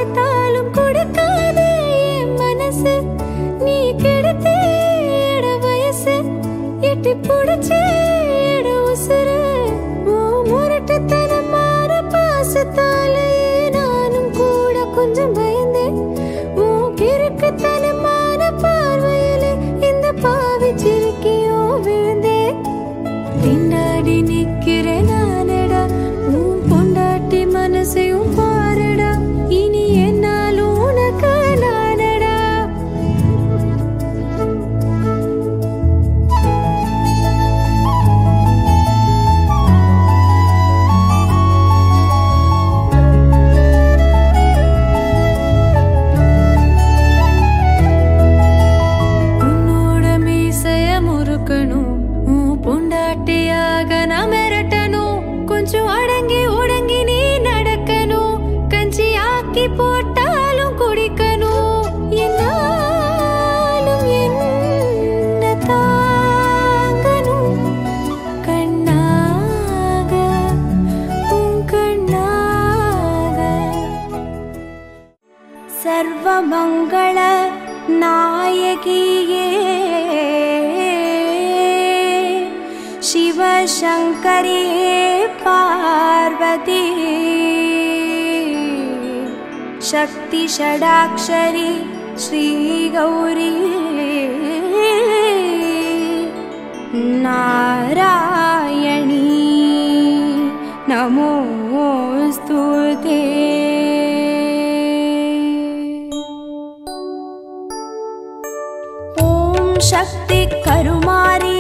கொடுத்தாலும் கொடுக்காதே என் மனசு நீ கெடுத்தேட வயசு எட்டி புடிச்சேட உசுறு முரட்டுத்தனமான பாசத்தாலே நானும் கூட கொஞ்சம் பயந்தேன் கிறுக்குத்தனமான பார்வையிலே இந்த பாவி சிரிக்கியோ விழுந்தேன் பின்னாடி நிக்கிறேன் நானடா உன் பொண்டாட்டி மனசையும் பாருடா இனி என்னாலும் உனக்கு நானடா உன்னோட மீசைய முறுக்கணும் உன் பொண்டாட்டியாக நான் மிரட்டணும் கொஞ்சம் அடங்கி உடங்கி நீ நடக்கணும் கஞ்சி ஆக்கி போட்டாலும் குடிக்கணும் என்னாலும் என்ன தாங்கணும் கண்ணாக உன் கண்ணாக சர்வமங்கள நாயகியே शिवशंकरी पार्वती शक्ति षडाक्षरी श्री गौरी नारायणी नमोस्तुते ओम शक्ति करुमारी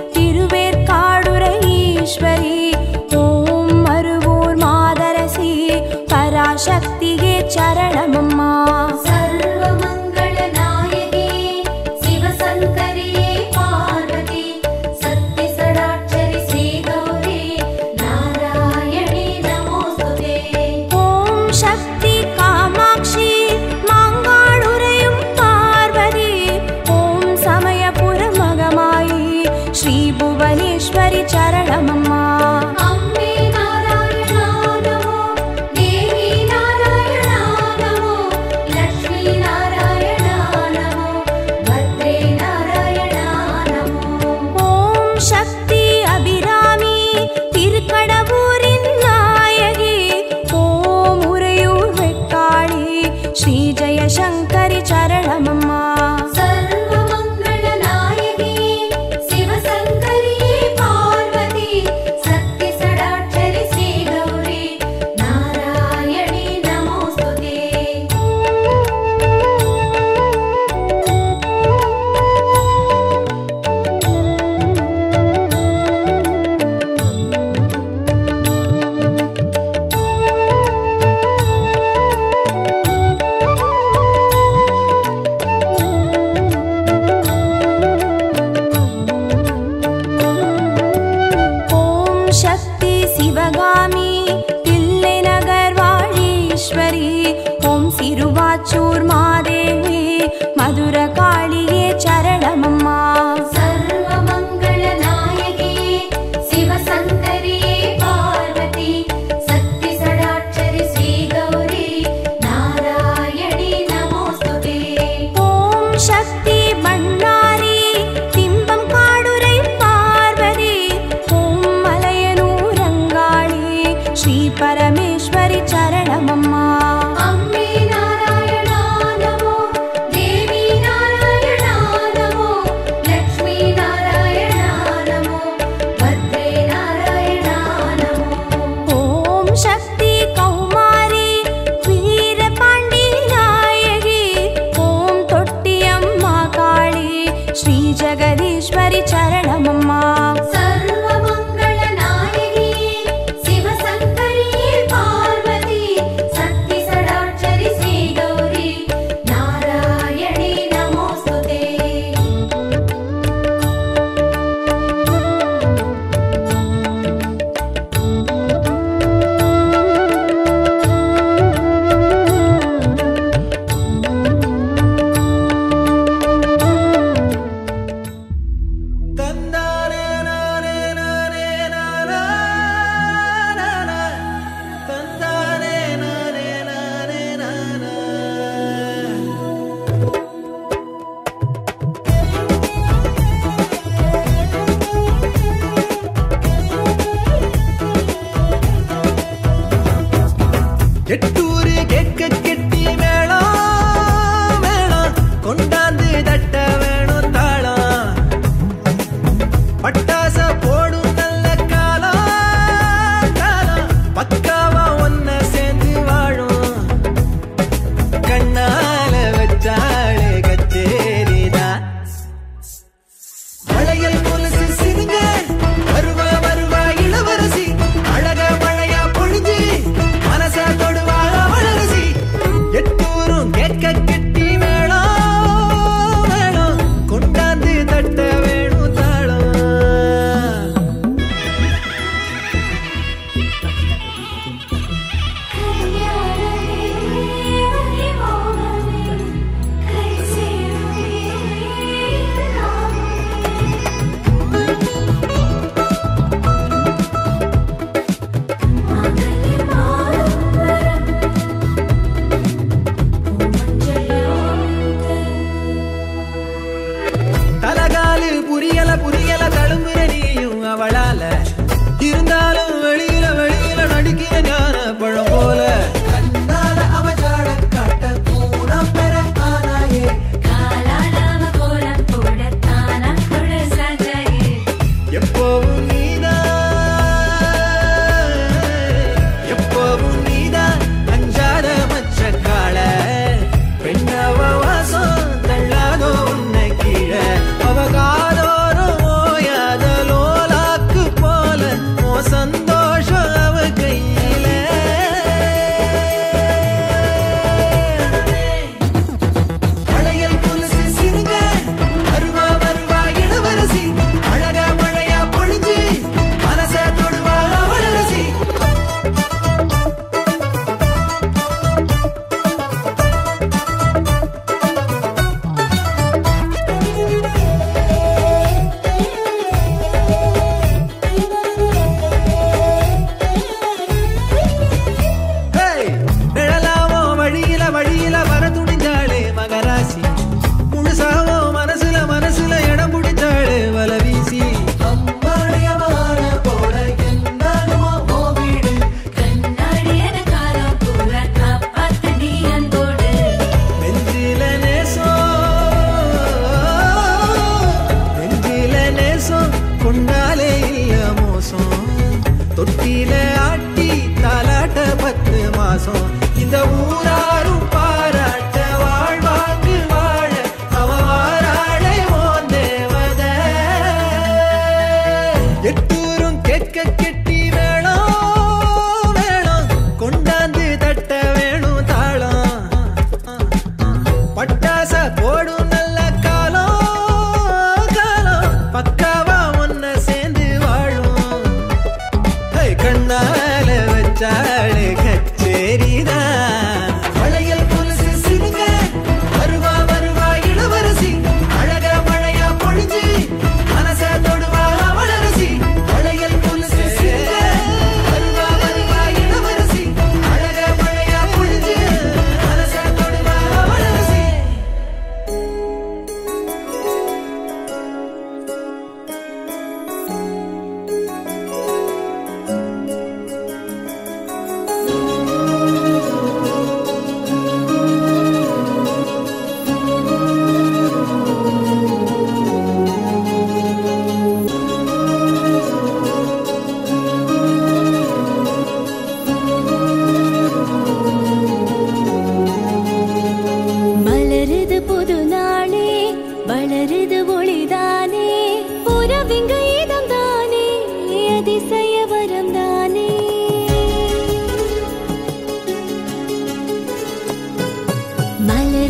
ईश्वरी ओम मरुवूर मादरसी पराशक्तिगे चरणमम्मा सर्वमंगल नायकी शिवशंकरी पार्वती शक्ति षडाक्षरी श्री गौरी नारायणी नमोस्तुते ओम शक्ति कामाक्षी मांगाळुरयुम पार्वती ओम समयपुर मगमायी श्री भुवनेश्वरी चरणमम्मा अम्बे नारायणा नमो देवी नारायणा नमो लक्ष्मी नारायणा नमो भद्रे नारायणा नमो ओम शक्ति अभिरामी तिरुकडवूरिन नायकी ओम उरयूर वेक्काळी श्री जयशंकरी चरणमम्मा सर्वमंगल नायकी शिवशंकरी पार्वती शक्ति षडाक्षरी श्री गौरी नारायणी नमोस्तुते ओम शक्ति शिवगामी तिल्ले नगर वाळीश्वरी ओम सिरुवाचूर मादेवी मधुर काळिये चरणमम्मा सर्वमंगल नायकी शिवशंकरी पार्वती शक्ति षडाक्षरी श्री गौरी नारायणी नमोस्तुते ओम शक्ति बण्णारी तिम्बम काडुरै पार्वती ओम मलयनूरंगाळी श्री परमेश्वरी चरणमम्मा अम्बे नारायणा नमो देवी नारायणा नमो लक्ष्मी नारायणा नमो भद्रे नारायणा नमो ओम शक्ति कौमारी वीरपांडी नायकी ओम तोट्टियम्मा काळी श्री जगदीश्वरी चरणमम्मा सर्वमंगल नायकी शिवशंकरी पार्वती शक्ति षडाक्षरी श्री गौरी नारायणी नमोस्तुते तन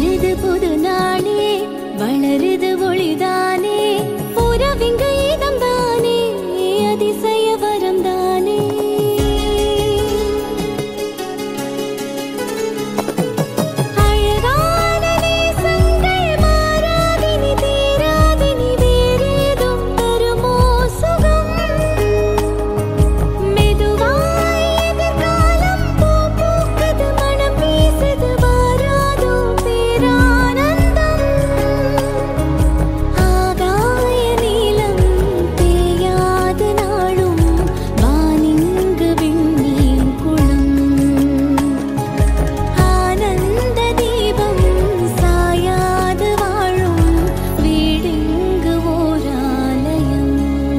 மலருது புது நாளே வளருது ஒளிதானே உறவிங்கு இதம் தானே அதிசய வரம் தானே அழகான நேசங்கள் மாறாதினி தீராதினி வேறேதும் தருமோ சுகம் மெதுவாய் எதிர்காலம் பூ பூக்குது மனம் வீசுது வாராதோ பேரானந்தம் ஆகாய நீலம் தேயாது நாளும் வானிங்கு விண்மீன் குளம் ஆனந்த தீபம் சாயாது வாழும் வீடிங்கு ஓராலயம்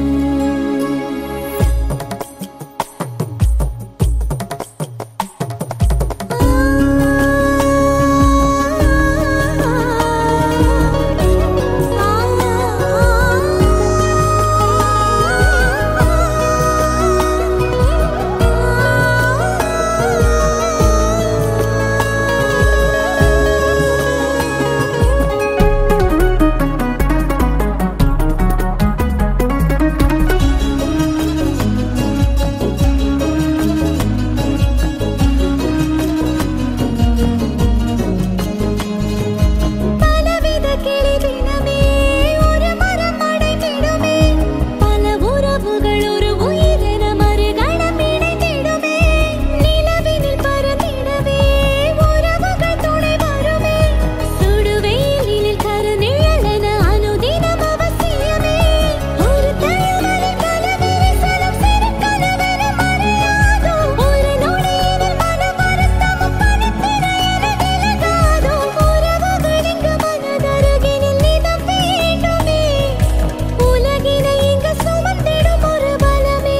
பலவித கிளி தினமே ஒரு மரம் அடைந்திடுமே பல உறவுகள் ஒரு உயிரென மறுகணம் இணைந்திடுமே நிலவினில் பறந்திடவே உறவுகள் துணை வருமே சுடுவெயிலில் கருநிழலென அனுதினம் அவசியமே ஒரு தழுவலில் கலவிரிசலும் சிறு கனவென மறையாதோ ஒரு நொடியினில் மன வருத்தமும் பனித்திட என விலகாதோ உறவுகள் இங்கு மனதருகினில் நிதம் வேண்டுமே உலகினை இங்கு சுமந்திடும் ஒரு பலமே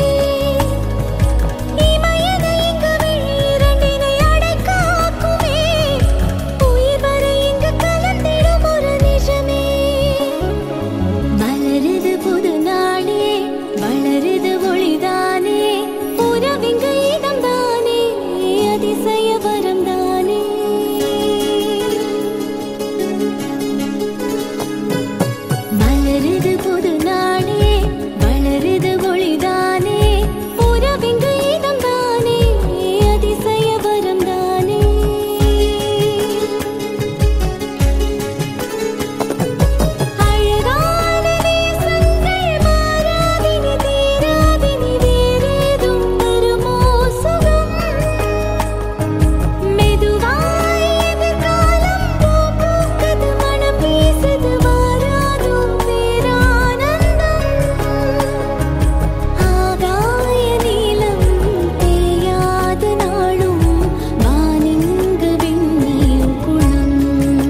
இமையனை இங்கு விழிரண்டினை அடைக்காக்குமே உயிர் வரை இங்கு கலந்திடும் ஒரு நிஜமே மலருது புது நாளே வளருது ஒளிதானே உறவிங்கு இதம் தானே அதிசய வரம் தானே மலருது புது நாளே வளருது ஒளிதானே உறவிங்கு இதம் தானே அதிசய வரம் தானே அழகான நேசங்கள் மாறாதினி தீராதினி வேறேதும் தருமோ சுகம் மெதுவாய் எதிர்காலம் பூ பூக்குது மனம் வீசுது வாராதோ பேரானந்தம் ஆகாய நீலம் தேயாது நாளும் வானிங்கு விண்மீன் குளம்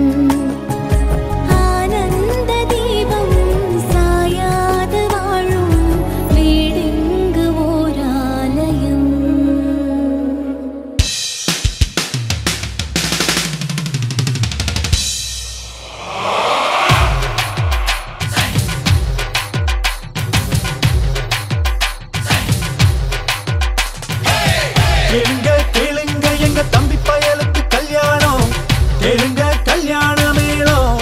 ஆனந்த தீபம் சாயாது வாழும் வீடிங்கு ஓராலயம் கேளுங்க கேளுங்க எங்க தம்பி பயலுக்கு கல்யாணம் கேளுங்க கல்யாண மேளம்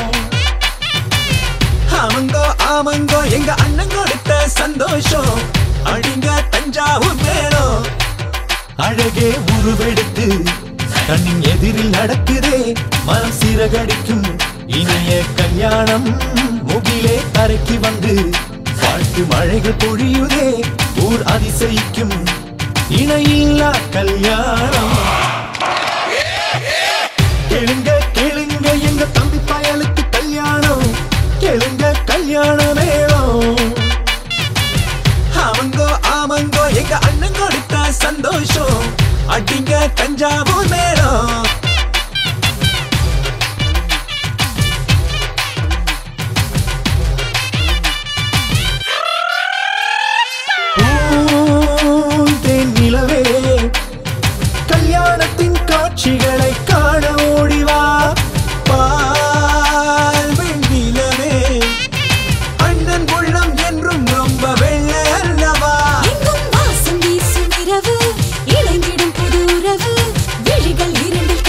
ஆமங்கோ ஆமங்கோ எங்க அண்ணன் கொடுத்த சந்தோஷம் அடிங்க தஞ்சாவூர் மேளம் அழகே உருவெடுத்து கண்ணின் எதிரில் நடக்குதே மனம் சிறகடிக்கும் இனிய கல்யாணம் முகிலே கரைக்கு வந்து வாழ்த்து மழைகள் பொழியுதே ஊர் அதிசயிக்கும் இணையில்லா கல்யாணம் கேளுங்க கேளுங்க எங்க தம்பி பயலுக்கு கல்யாணம் கேளுங்க கல்யாண மேளம் ஆமங்கோ ஆமங்கோ எங்க அண்ணன் கொடுத்த சந்தோஷம் அடிங்க தஞ்சாவூர் மேளம் பூந்தேன் நிலவே கல்யாணத்தின் காட்சிகளை காண ஓடிவா பால் வெண்ணிலவே அண்ணன் உள்ளம் என்றும் ரொம்ப வெள்ளை அல்லவா எங்கும் வாசம் வீசும் இரவு இணைந்திடும் புது உறவு விழிகள் இரண்டில்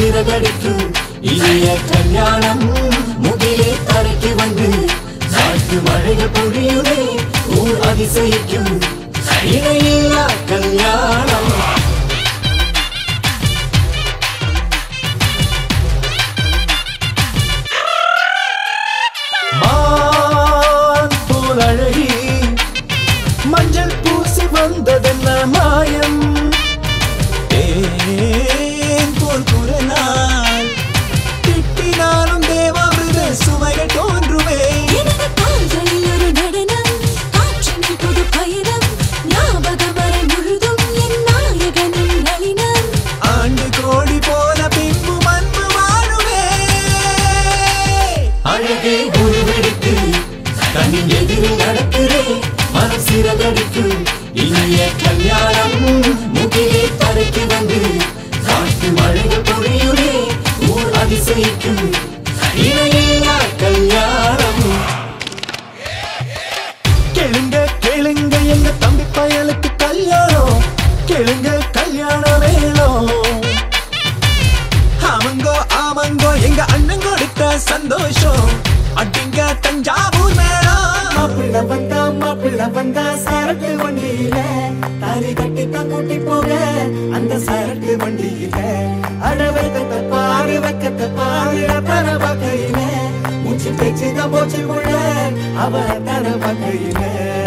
சிறகடிக்கும் இனிய கல்யாணம் முகிலே தரைக்கு வந்து சாட்டு மழைகள் பொழியுதே ஊர் அதிசயிக்கும் இணையில்லா கல்யாணம் மான் போல் அழகி மஞ்சள் பூசி வந்ததென்ன மாயம் தேன் போல் குரலால் திட்டினாலும் தேவாமிருத சுவைகள் தோன்றுமே ஆண்டு கோடி போல பின்பு மண்பு வாழுமே அழகே உருவெடுத்து கண்ணின் எதிரில் நடக்கிறே மனம் சிறகடிக்கும் இனிய கல்யாணம் முகிலே தரைக்கு வந்து காட்டு மழைகள் பொழியுதே ஊர் அதிசயிக்கும் இணையில்லா கல்யாணம் கேளுங்க கேளுங்க எங்க தம்பி பயலுக்கு கல்யாணம் கேளுங்க கல்யாண வேணும் ஆமங்கோ ஆமங்கோ எங்க அண்ணன் கொடுத்த சந்தோஷம் அடிங்க தஞ்சாவூர் மேளம் மாப்பிள்ள வந்தா சரக்கு வண்டியில தாலி கட்டி தான் கூட்டி போக அந்த சரக்கு வண்டியில அடவக்கத்தை பாரு தர வகையில மூச்சு பேச்சுதான் போச்சு உள்ள அவ தர வகையில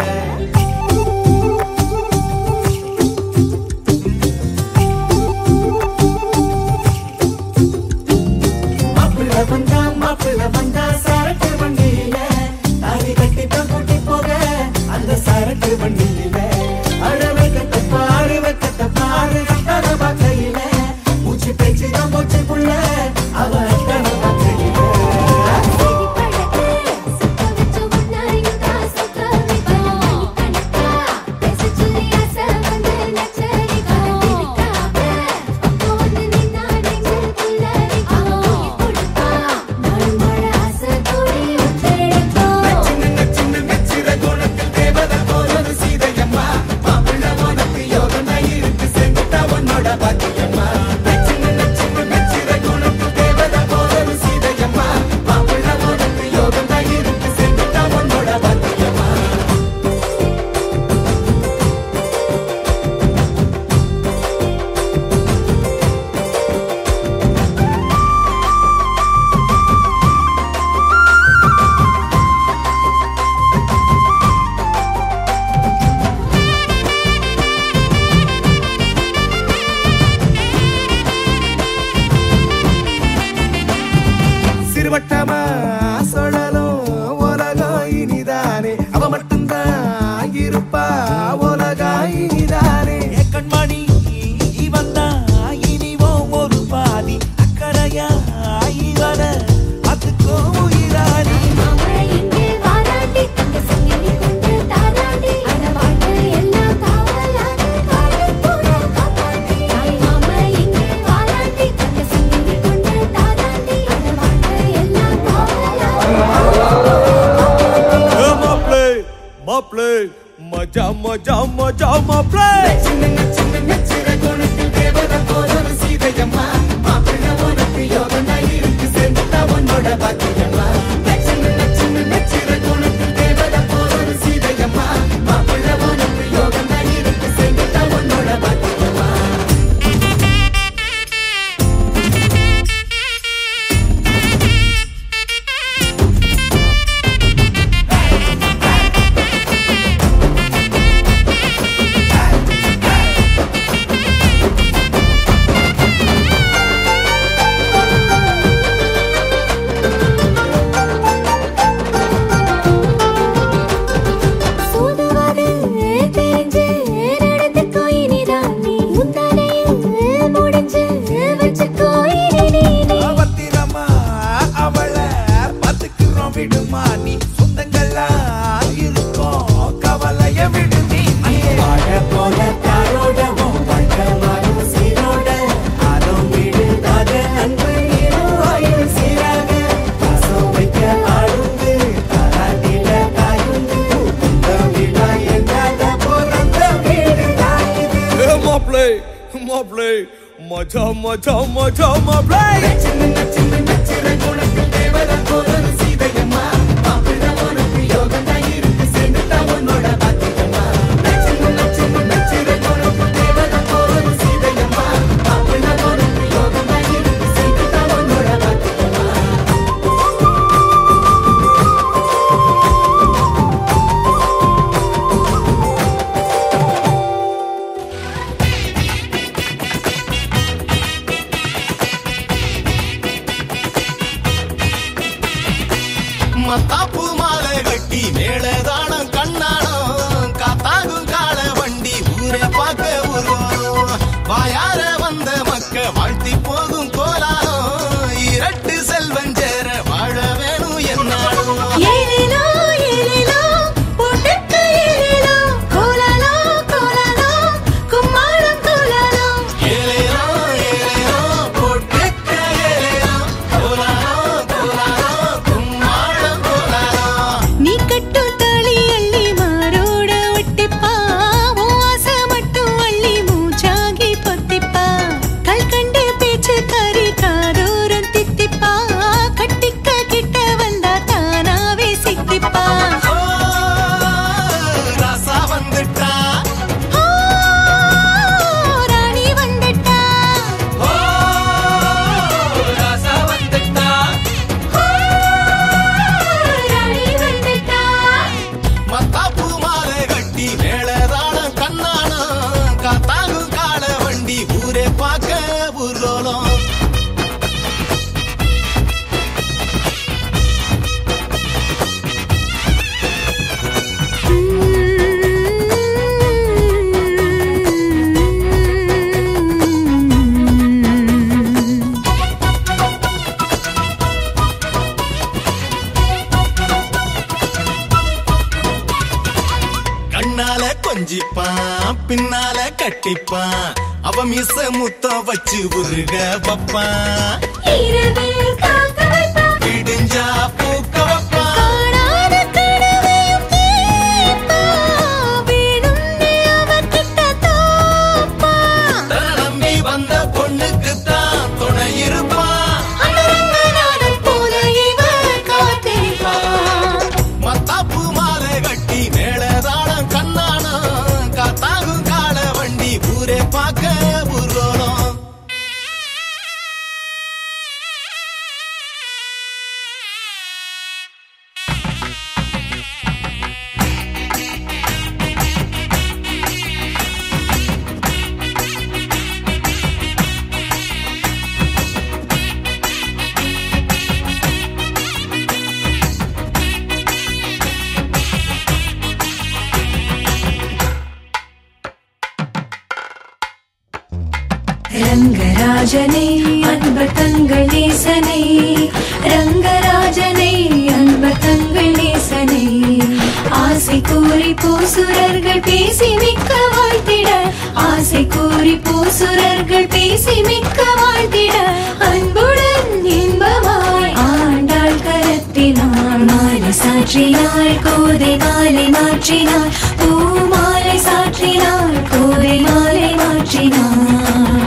மாப்பிள்ள வந்தா சரக்கு வண்டியில தாலி கட்டி தான் கூட்டி போக அந்த சரக்கு வண்டியில அடவக்கத்தை பாரு தர வகையில மூச்சு பேச்சுதான் போச்சு உள்ள அவ தர வகையில சிறுவட்டமா சொல்லலும் உலகம் இனிதானே அவ மட்டும்தான் இருப்பா உலகம் இனிதானே கண்மணி இவந்தா இனிவோம் ஒரு பாதி அக்கறையா இவன அதுக்கோ உயிராடி Play, maja maja maja ma play. China konukku devada podaru seedayamma maapilla onakku yogam na irukku sendta onnoda bhagyamma. China konukku devada podaru seedayamma maapilla onakku yogam na irukku sendta onnoda bhagyamma. மஜா மஜா மஜா மாப்ளை நச்சிர குணத்தில் தேவதை போல சீதையம்மா மாப்பிள்ளை உனக்கு யோகம் தான் இருக்கு சேர்ந்துட்டா உன்னோட பாத்தியம்மா நச்சிர குணத்தில் தேவதை போல சீதையம்மா மாப்பிள்ளை உனக்கு யோகம் தான் இருக்கு சேர்ந்துட்டா உன்னோட பாத்தியம்மா மத்தாப்பு மாலை கட்டி மேளதானம் கண்ணானம் காத்தாகும் கால வண்டி ஊரை பார்க்க வருவோம் வாயார வந்த மக்க வாழ்த்தி போகும் கோலானம் இரட்டு செல்வன் சேர வாழ வேணும் என்னாலும் ஏலேலோ ஏலேலோ போட்டுக்க ஏலேலோ கோலாலோ கோலாலோ கும்மாளம் கோலாலோ ஏலேலோ ஏலேலோ போட்டுக்க ஏலேலோ கோலாலோ கோலாலோ கும்மாளம் கோலாலோ நீ கட்டும் தாலி அள்ளி மாரோட ஒட்டிப்பா உன் ஆசை மட்டும் அள்ளி மூச்சாகி பொத்திப்பா கல்கண்டு பேச்சு காரி காதோரம் தித்திப்பா கட்டிக்க கிட்ட வந்தா தானாவே சிக்கிப்பா ஓ ராசா வந்துட்டா ஓ, ராணி வந்துட்டா ஓ ராசா வந்துட்டா ஓ, ராணி வந்துட்டா மத்தாப்பு மாலை கட்டி மேளதானம் கண்ணானம் காத்தாகும் கால வண்டி ஊரே பார்க்க ஊர்லோலம் கண்ணால கொஞ்சிப்பான் பின்னால கட்டிப்பான் அவ மிச முத்தம் வச்சு உருக வப்பான் இரவில் காக்க வைப்பா விடிஞ்சா பூக்க வப்பான் காணாத கனவையும் கேட்பா வேணும்னே அவகிட்ட தோப்பா தன நம்பி வந்த பொண்ணுக்குத்தான் துணை இருப்பான் அந்த ரங்கநாதன் போல இவள் காத்திருப்பா மத்தாப்பு மாலை கட்டி மேளதானம் கண்ணானம் காத்தாகும் கால வண்டி ஊரே பார்க்க ஊர்வலம் ரங்கராஜனே அன்பர் தங்கள் நேசனே ரங்கராஜனே அன்பர் தங்கள் நேசனே ஆசை கூறி பூசுரர்கள் பேசி மிக்க வாழ்த்திட ஆசை கூறி பூசுரர்கள் பேசி மிக்க வாழ்த்திட அன்புடன் இன்பமாய் ஆண்டாள் கரத்தினாள் மாலை சாற்றினாள் கோதை மாலை மாற்றினாள் பூ மாலை சாற்றினாள் கோதை மாலை மாற்றினாள்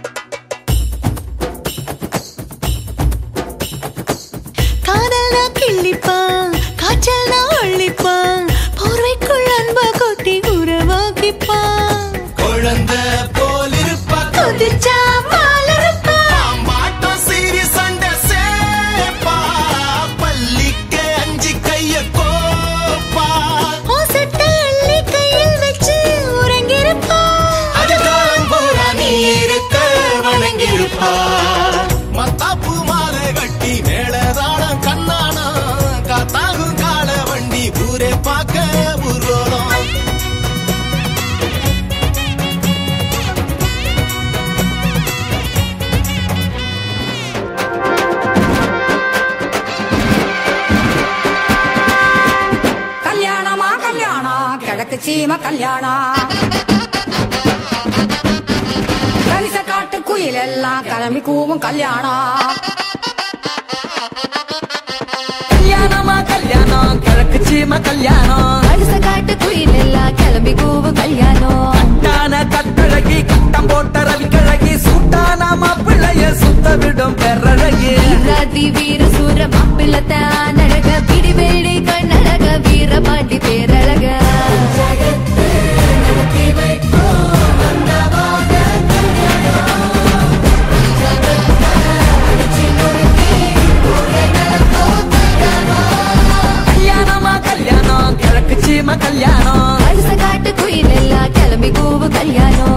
காதல்னா கிள்ளிப்பான் காய்ச்சல்னா ஒழிப்பான் போர்வைக்குள் அன்பா கொட்டி உறவாக்கிப்பான் குழந்தை போல் இருப்பா கொதிச்சா மாலருப்பான் மாட்டம் சீரி சண்டை சேப்பா பள்ளிக்க அஞ்சு கைய கோப்பா ஓசட்ட அள்ளி கையில் வச்சு உறங்கிருப்பான் அதுதான் பூரா நீ இருக்க வணங்கிருப்பா மத்தாப்பு மாலை கட்டி மேளதானம் கண்ணானம் காத்தாகும் கால வண்டி ஊரே பார்க்க ஊர்வலம் கல்யாணமா கல்யாணம் கிழக்கு சீம கல்யாணம் கரிச காட்டு குயில் எல்லாம் கிளம்பி கூவும் கல்யாணம் கல்யாணமா கல்யாணம் கிழக்கு சீம கல்யாணம் அரிச காட்டு குயில் எல்லாம் கிளம்பி கூவு கல்யாணம் கட்டான கட்டழகி கட்டம் போட்ட ரவி கழகி சூட்டான விடும் பெறழகே ராதி வீர சூர மாப்பிள்ளத்த அழக பிடிவேடி கண்ணழக வீர பாண்டி பேரழக கல்யாணமா கல்யாணம் கிழக்கு சீம கல்யாணம் அரிச காட்டு குயில் எல்லாம் கிளம்பி கூவு கல்யாணம்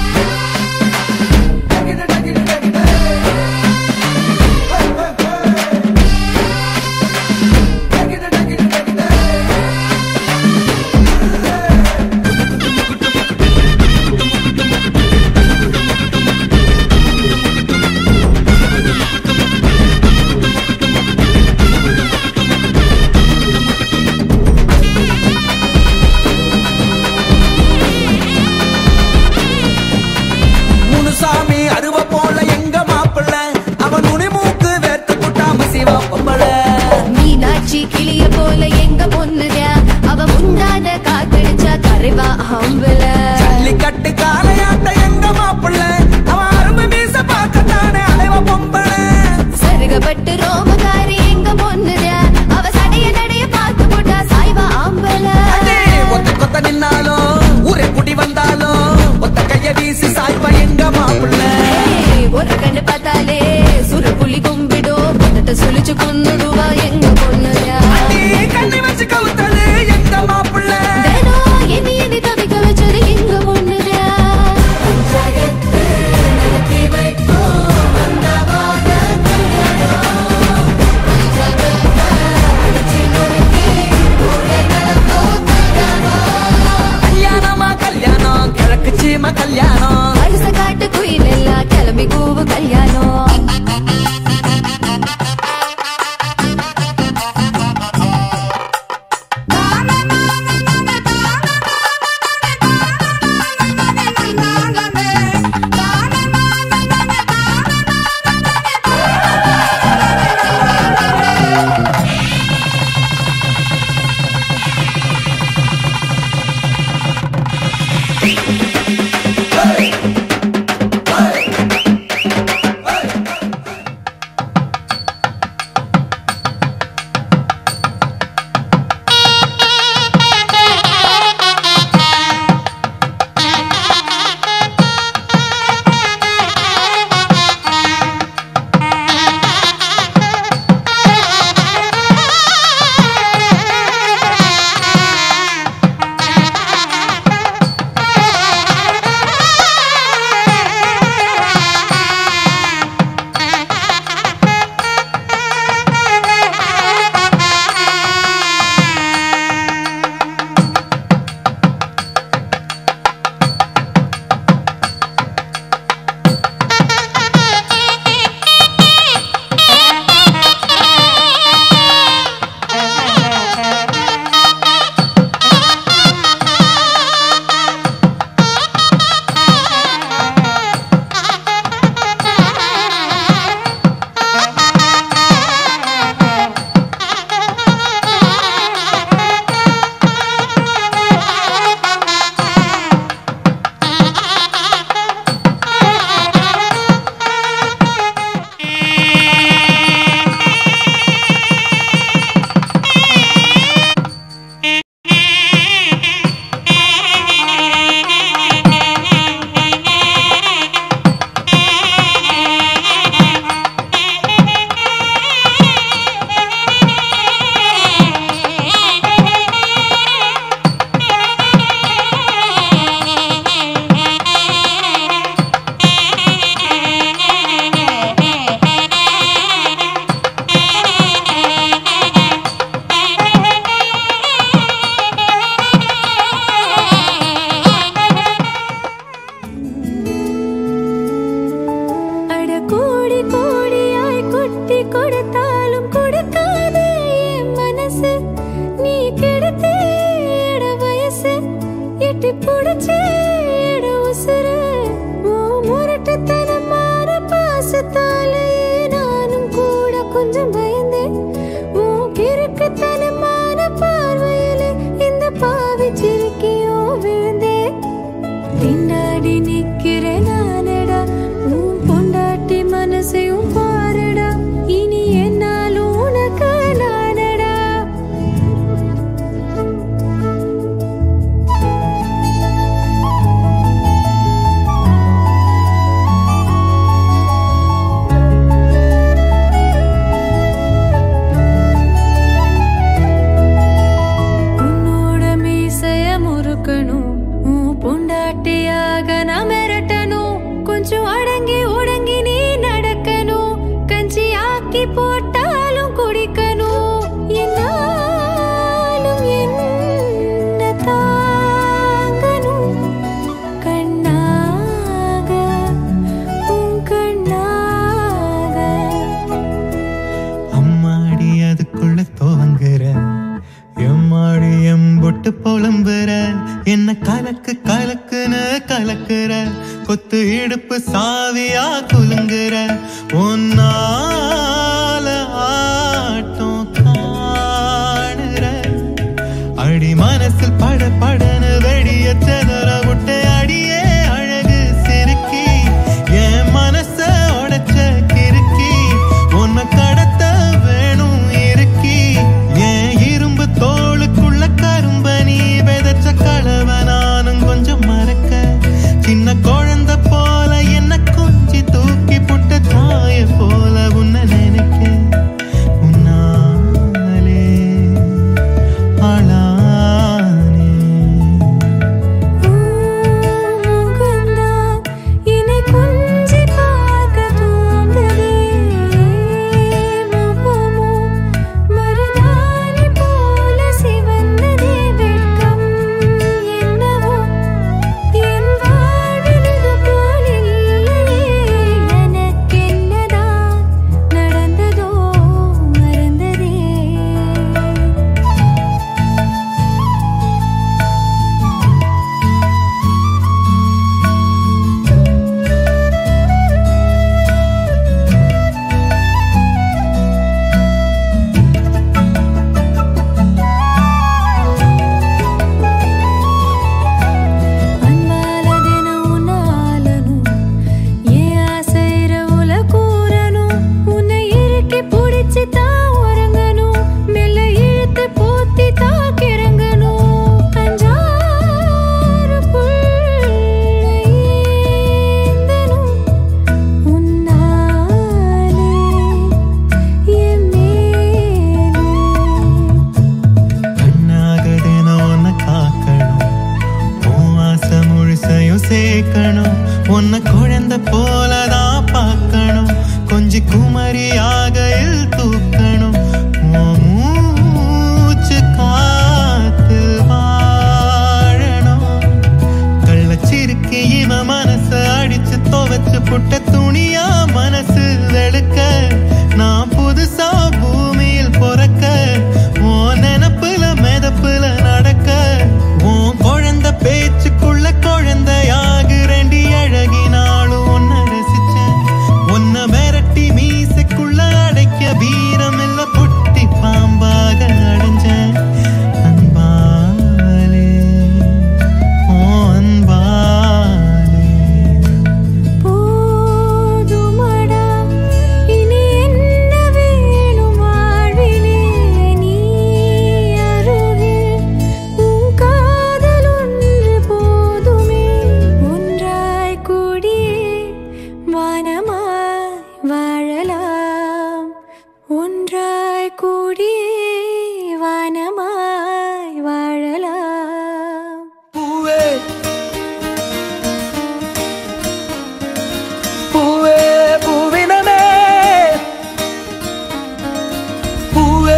சாமி அருவ போல எங்க மாப்பிள்ள அவன் உனிமூக்கு வேர்த்து குட்டாம சிவா பொம்பள மீனாட்சி கிளிய போல எங்க பொண்ணுதா அவ முந்தான காத்தடிச்சா கரைவா அம்பல ஜல்லிக்கட்டு காளையாட்ட எங்க மாப்பிள்ள அவன் அருமை மீச பார்க்கத்தானே அலைவ பொம்பள சருகப்பட்டு ரோமகாரி எங்க பொண்ணுதா அவ சடைய நடைய பார்த்து போட்டா சாய்வா அம்பல ஒத்த கொத்த நின்னாலும் ஊரே குடி வந்தாலும் ஒத்த கைய வீசி சாய்ப்பா எங்க மாப்பிள்ள ஒரு கண்ணு பார்த்தாலே சுரு புள்ளி கும்பிடோ பொண்ணட்ட சுழிச்சு கொண்டுடுவா எங்க பொண்ணுதா கண்ணி வச்சு கவுத்தது எங்க மாப்பிள்ள என்னை தவிக்க வச்சது எங்க பொண்ணுதா கல்யாணமா கல்யாணம் கிழக்கு சீம கல்யாணம் அரிச காட்டு குயில் எல்லாம் கிளம்பி கூவு கல்யாணம் பின்னாடி நிக்கிறேன் நானடா உன் பொண்டாட்டி மனசையும் பொட்டு புலம்புற என்ன கலக்கு கலக்குன்னு கலக்குற கொத்து இடுப்பு சாவியா குலுங்குற உன்னால ஆட்டம் காணுற அடி மனசில் பட படன்னு வெடிய செதற விட்டு அடியே அழகு சிறுக்கி என் மனச உடைச்ச கிறுக்கி உன்னை கடத்த வேணும் இருக்கி என் இரும்பு தோளுக்குள்ள கரும்ப நீ விதைச்ச கலவ நானும் கொஞ்சம் மறக்க சின்ன குழந்தை போல என்ன கொஞ்சி தூக்கி புட்ட தாய போல உன்னை நினைக்க உன்னாலே ஆளானே முகந்தான் என்னை கொஞ்சி பார்க்க தூண்டுதே முகமோ மருதாணி போல சிவந்ததே வெட்கம் என்னவோ என் வாழ்வில் இது போல் இல்லையே எனக்கென்னதான் நடந்ததோ மறந்ததே அன்பாலதென உன்னாலனும் ஏன் ஆசை இரவுல கூறணும் உன்னை இறுக்கி பிடிச்சி தான் உறங்கணும் மெல்ல இழுத்து போத்தி தான் கிறங்கணும் அஞ்சாறு புள்ளையேந்தனும் உன்னாலே என் மேலே கண்ணாகதேனோ உன்னை காக்கணும் உன் ஆசை முழுசையும் சேர்க்கணும் உன்னை குழந்தை போலதான் பார்க்கணும் கொஞ்சி குமரியாக தூக்கணும் உன் மூச்சு காத்து வாழணும் கள்ளச்சிறுக்கி இவன் மனச அடிச்சு துவைச்சு புட்ட துணியா மனசு வெளுக்க நான் புதுசா பூமியில் பொறக்க உன் நினப்புல மெதப்புல நடக்க உன் குழந்தை பேச்சுக்குள்ள குழந்தையாகுறேண்டி அழகினாலும் உன்னை ரசிச்சேன் உன்னை மிரட்டி மீசைக்குள்ள அடைக்க வீரம் இல்ல புட்டி பாம்பாக அடைஞ்சேன் அன்பாலே ஓ அன்பாலே போதுமடா இனி என்ன வேணும் வாழ்விலே நீ அருகில் உன் காதல் ஒன்று போதுமே ஒன்றாய் கூடியே வானமாய் வாழலாம் ஒன்றாய் கூடியே வானமாய் வாழலாம் பூவே பூவே பூவினமே பூவே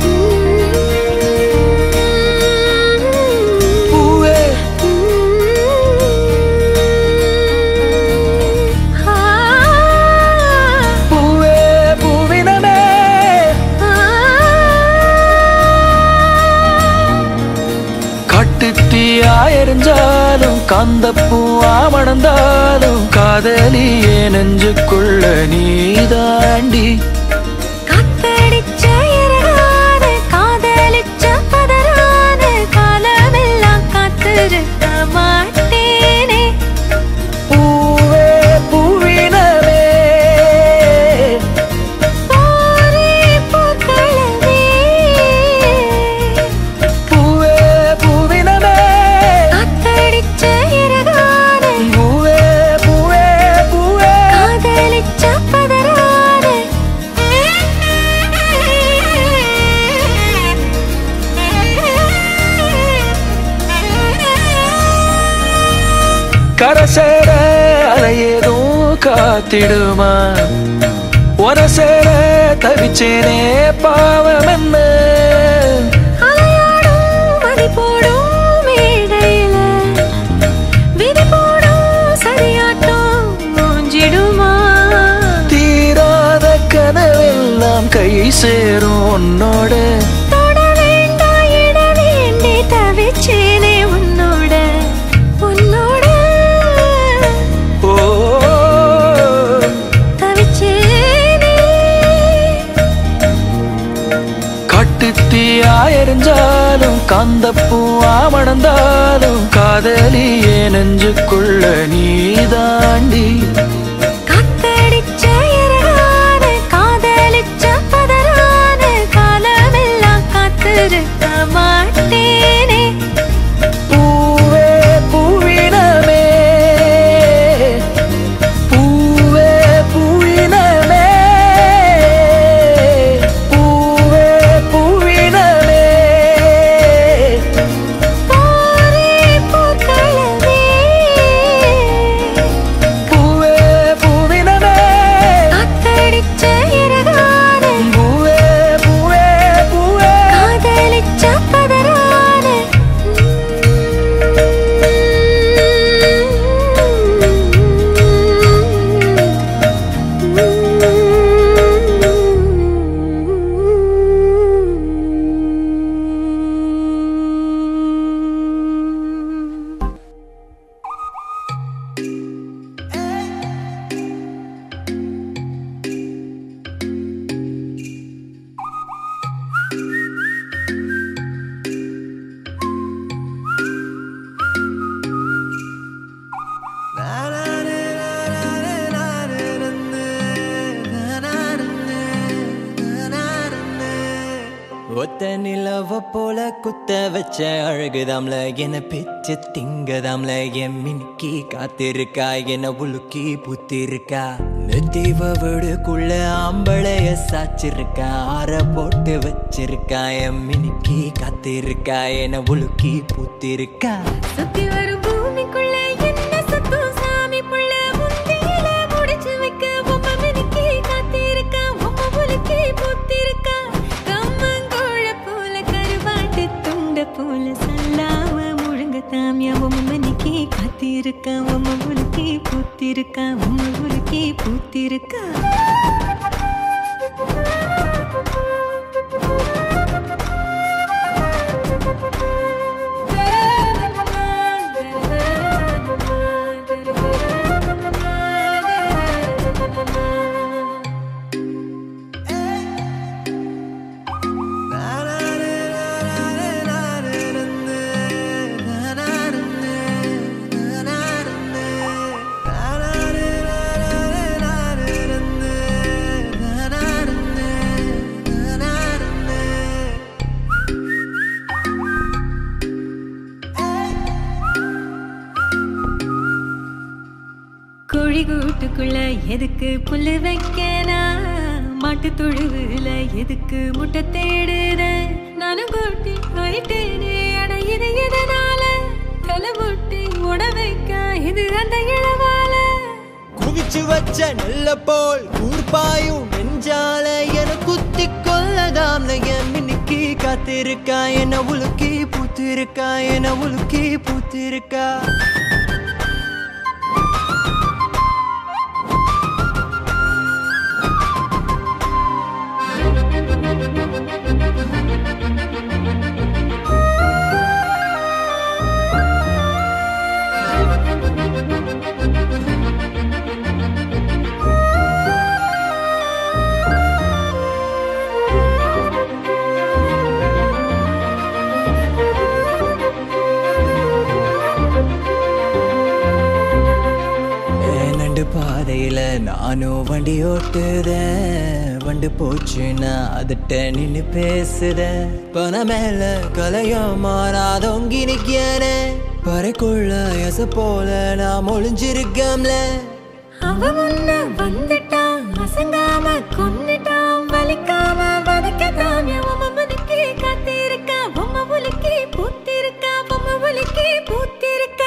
பூவே பூவே பூவினமே கட்டுத்தீயா எரிஞ்சாலும் காந்தப்பூவா மணந்தாலும் காதலியே நெஞ்சுக்குள்ள நீதாண்டி காத்தடிச்ச இறகாத காதலிச்ச பதறாத காலமெல்லாம் காத்திருக்க மாட்டேனே பூவே பூவினமே போரே பூக்களமே பூவே பூவினமே காத்தடிச்ச இறகாத பூவே பூவே பூவே காதலிச்ச பதறாத கரசேர அலையேதும் காத்திடுமா ஒரசேர தவிச்சேனே பாவம் என்ன அலையாடும் மதி போடும் மேடையில விதி போடும் சரியாட்டம் மூஞ்சிடுமா தீராத கனவெல்லாம் கை சேரும் உன்னோட தொட வேண்டாம் இட வேண்டி தவி காஞ்சாலும் காந்தப்பூவா மணந்தாலும் காதலியே நெஞ்சுக்குள்ள நீ தாண்டி காத்தடிச்ச இரவான காதலிச்ச பதறான காலமெல்லாம் காத்திருக்க மாட்டேனே பூவே பூவினமே பூவே பூவினமே பூவே பூவினமே போரே பூக்களமே பூவே பூவினமே காத்தடிச்ச இரவான பூவே பூவே பூவே காதலிச்ச பதறான ஒத்த நிலவ போல குத்த வச்ச அழகுதாம்ல என பிச்சு திங்கதாம்ல என் மினுக்கி காத்திருக்கா என உலுக்கி புத்திருக்கா நெத்தீவ வீடுக்குள்ள ஆம்பளைய சாச்சிருக்கா ஆற போட்டு வச்சிருக்கா என் மினுக்கி காத்திருக்கா என உலுக்கி புத்திருக்கா சுத்தி வரும் பூமிக்குள்ள என்ன சத்தம் சாமி புள்ள முந்தியில முடிச்சு வைக்க உம்ம மினுக்கி காத்திருக்கா உம்ம உலுக்கி பூத்திருக்கா கம்மங்கோழ போல கருவாட்டு துண்ட போல சல்லாம முழுங்க தாமியா உம்ம மினுக்கி காத்திருக்கா உம்ம உலுக்கி பூத்திருக்கா உம்ம உலுக்கி பூத்திருக்கா கோழி கூட்டுக்குள்ள எதுக்கு புல்லு வைக்கனா மாட்டு தொழுவுல எதுக்கு முட்டை தேடுத நானும் கூட்டி ஆயிட்டேனே அட இது எதனால தலை முட்டி உட வைக்க இது அந்த இளவால குவிச்சு வச்ச நெல்ல போல் கூர்பாயும் நெஞ்சால என குத்தி கொள்ளதாம்ல என் மினுக்கி காத்திருக்கா என உலுக்கி பூத்திருக்கா என உலுக்கி பூத்திருக்கா பாதையில நானும் வண்டி ஓட்டுதேன் வண்டு போச்சுன்னா அதட்ட நின்னு பேசுதேன் பண மேல கலையும் மாறாதொங்கி நிக்கிறே பறைக்குள்ள எச போல நான் ஒளிஞ்சிருக்கம்ல அவ முன்ன வந்துட்டான் அசங்காம கொன்னுட்டான் வலிக்காம வதக்கதாம் உம்ம மினுக்கி காத்திருக்கா உம்ம உலுக்கி பூத்திருக்கா உம்ம உலுக்கி பூத்திருக்கா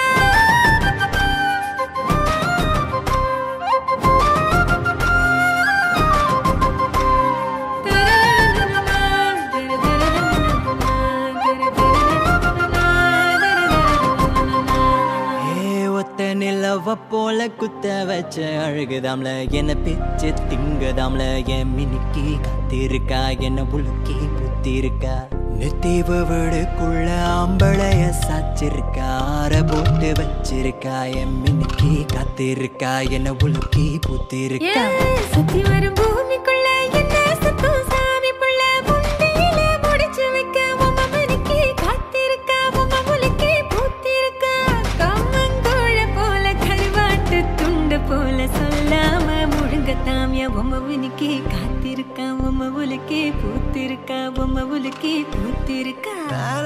நிலவ போல குத்த வச்ச அழகுதாம்ல என்ன பிச்சு திங்கதாம்ல என் மினுக்கி காத்திருக்கா என்ன உலுக்கி புத்திருக்கா நெத்தீவ வீடுக்குள்ள ஆம்பளைய சாச்சிருக்கா ஆற போட்டு வச்சிருக்கா என் மினுக்கி காத்திருக்கா என்ன உலுக்கி புத்திருக்கா சுத்தி வரும் பூமிக்குள்ள என்ன சத்தம் சாமி புள்ள முந்தியில முடிச்சு வைக்க உம்ம காத்திருக்கா பொம்மை உலுக்கி பூத்திருக்கா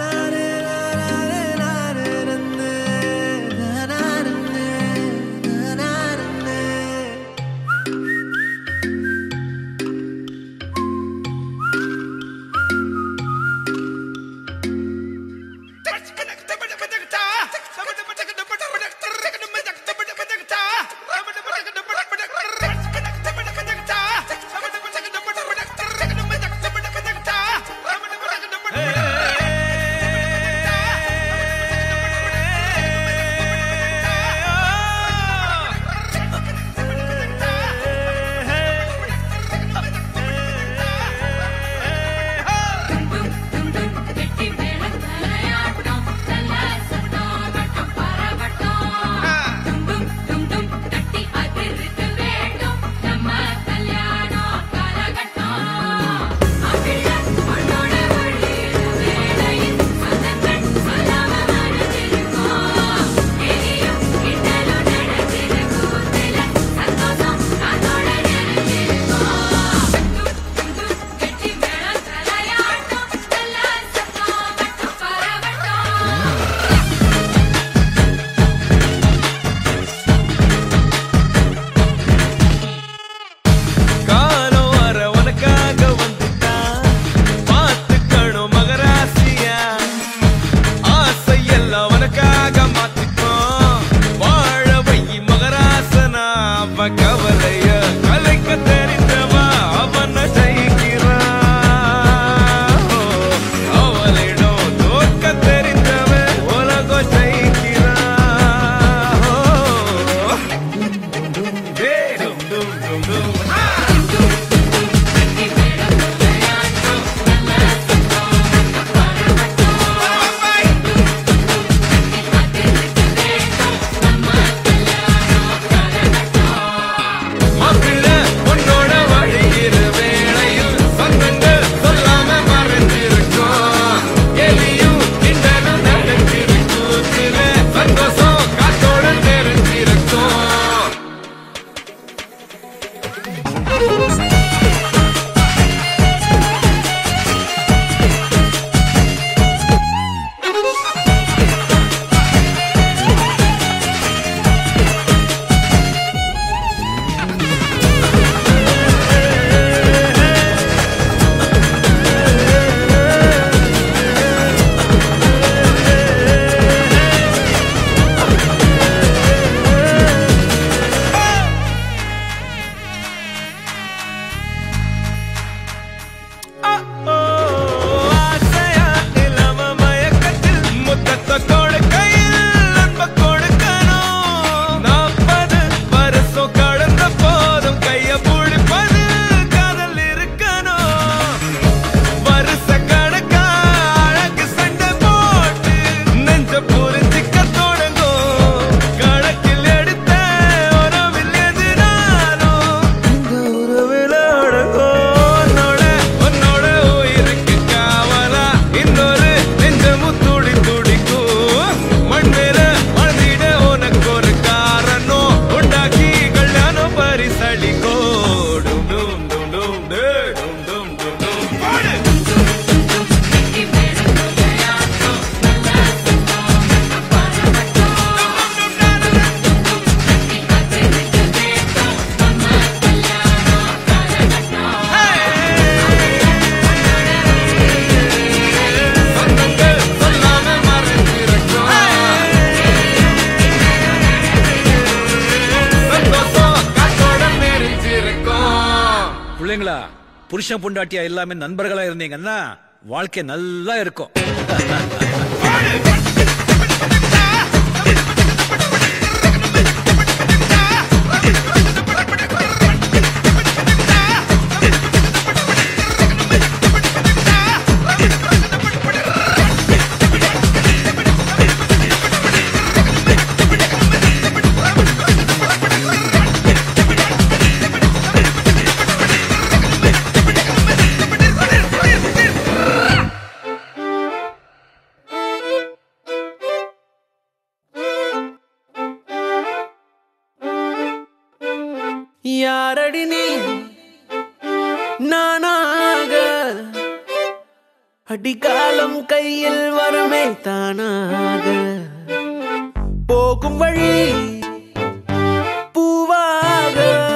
புருஷன் பொண்டாட்டியா எல்லாமே நண்பர்களா இருந்தீங்கன்னா வாழ்க்கை நல்லா இருக்கும். யாரடி நீ நானாக அடிகாலம் கையில் வருமே தானாக போகும் வழி பூவாக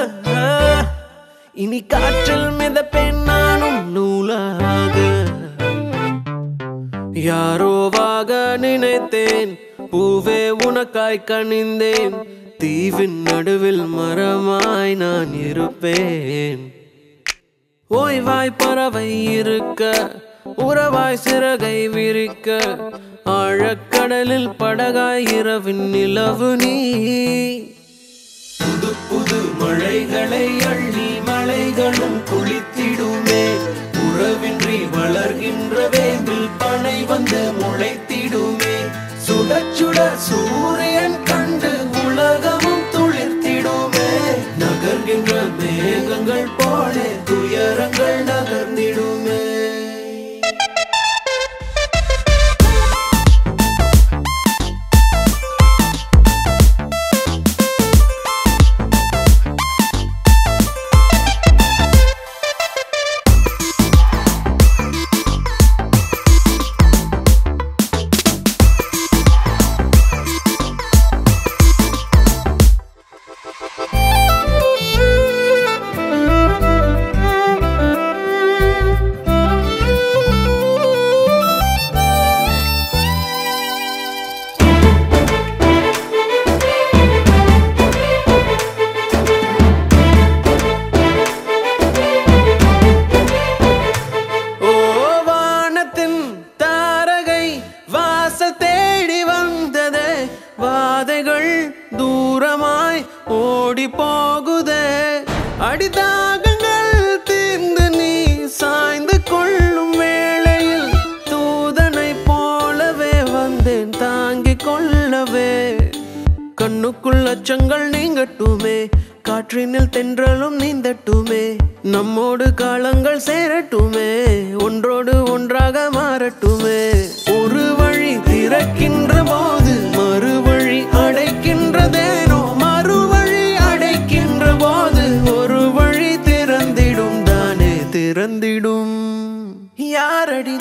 இனி காற்றில் மிதப்பேன் நானும் நூலாக யாரோவாக நினைத்தேன் பூவே உனக்காய் கனிந்தேன் தீவின் நடுவில் மரமாய் நான் இருப்பேன் ஓய்வாய் பறவை இருக்க உறவாய் சிறகை விரிக்க ஆழக்கடலில் படகாய் இரவின் நிலவு நீ புது புது மழைகளை அள்ளி மலைகளும் குளித்திடுமே உறவின்றி வளர்கின்ற வேம்பில் பனை வந்து முளைத்திடுமே சுட சுட சூரியன் கண்டு உலகமும் துளிர்த்திடுமே நகர்கின்ற மேகங்கள் போல துயரங்கள் நகர்ந்திடுமே கண்ணுக்குள் அச்சங்கள் நீங்கட்டுமே காற்றினில் தென்றலும் நீந்தட்டுமே நம்மோடு காலங்கள் சேரட்டுமே ஒன்றோடு ஒன்றாக மாறட்டுமே ஒரு வழி திறக்கின்ற போது மறுவழி அடைக்கின்றதேனோ மறுவழி அடைக்கின்ற போது ஒரு வழி திறந்திடும் தானே திறந்திடும் யாரடி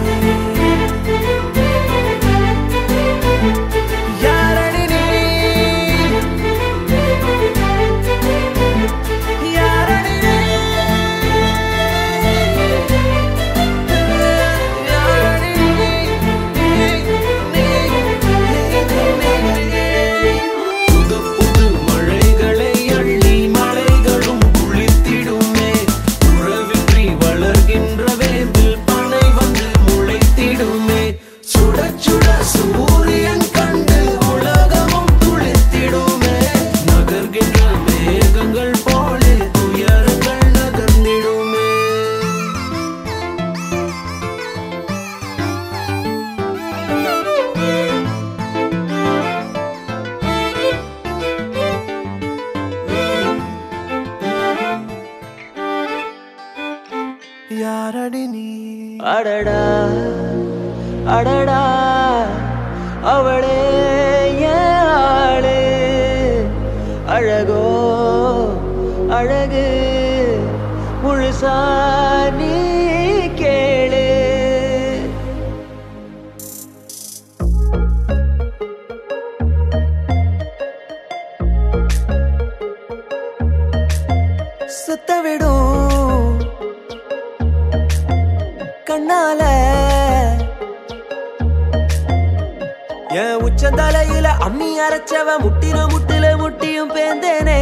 அடடா அடடா அவளே ஆளே அழகோ அழகு முழுசா நீ கேளு சுத்தவிடும் கண்ணால என் உச்சந்தலையில அம்மி அரைச்சவ முட்டின முட்டில முட்டியும் பேந்தேனே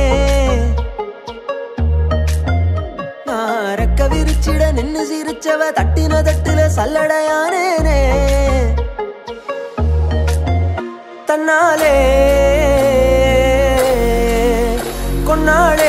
ரெக்க விரிச்சிட நின்னு சிரிச்சவ தட்டின தட்டுல சல்லடையானேனே தன்னாலே கொன்னாளே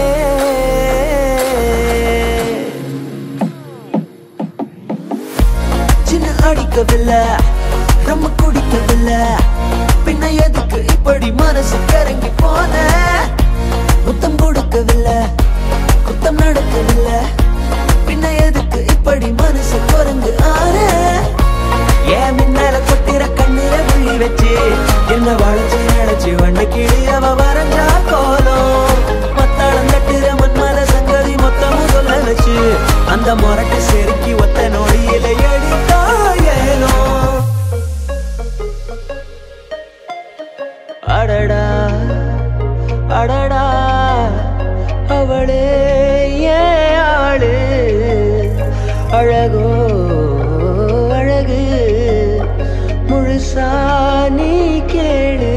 அடிக்கவில்லை நம்ம குடிக்கவில்லை பின்ன எதுக்கு இப்படி மனசு கரங்கி போன முத்தம் கொடுக்கவில்லை குத்தம் நடக்கவில்லை பின்ன எதுக்கு இப்படி மனசு குறைந்து ஆன ஏன் மின்னால கொட்டிற கண்ணில புள்ளி வச்சு என்ன வளைச்சு நினைச்சு வண்ண கிளி அவ வரைஞ்சா கோலம் மத்தாளம் தட்டுற மண்மல சங்கதி மொத்தமும் சொல்ல வச்சு அந்த முரட்டு செருக்கி ஒத்த நொடியில எடுத்தா ஏனோ அடடா அடடா அவளே ஏன் ஆளு அழகோ அழகு முழுசா நீ கேளு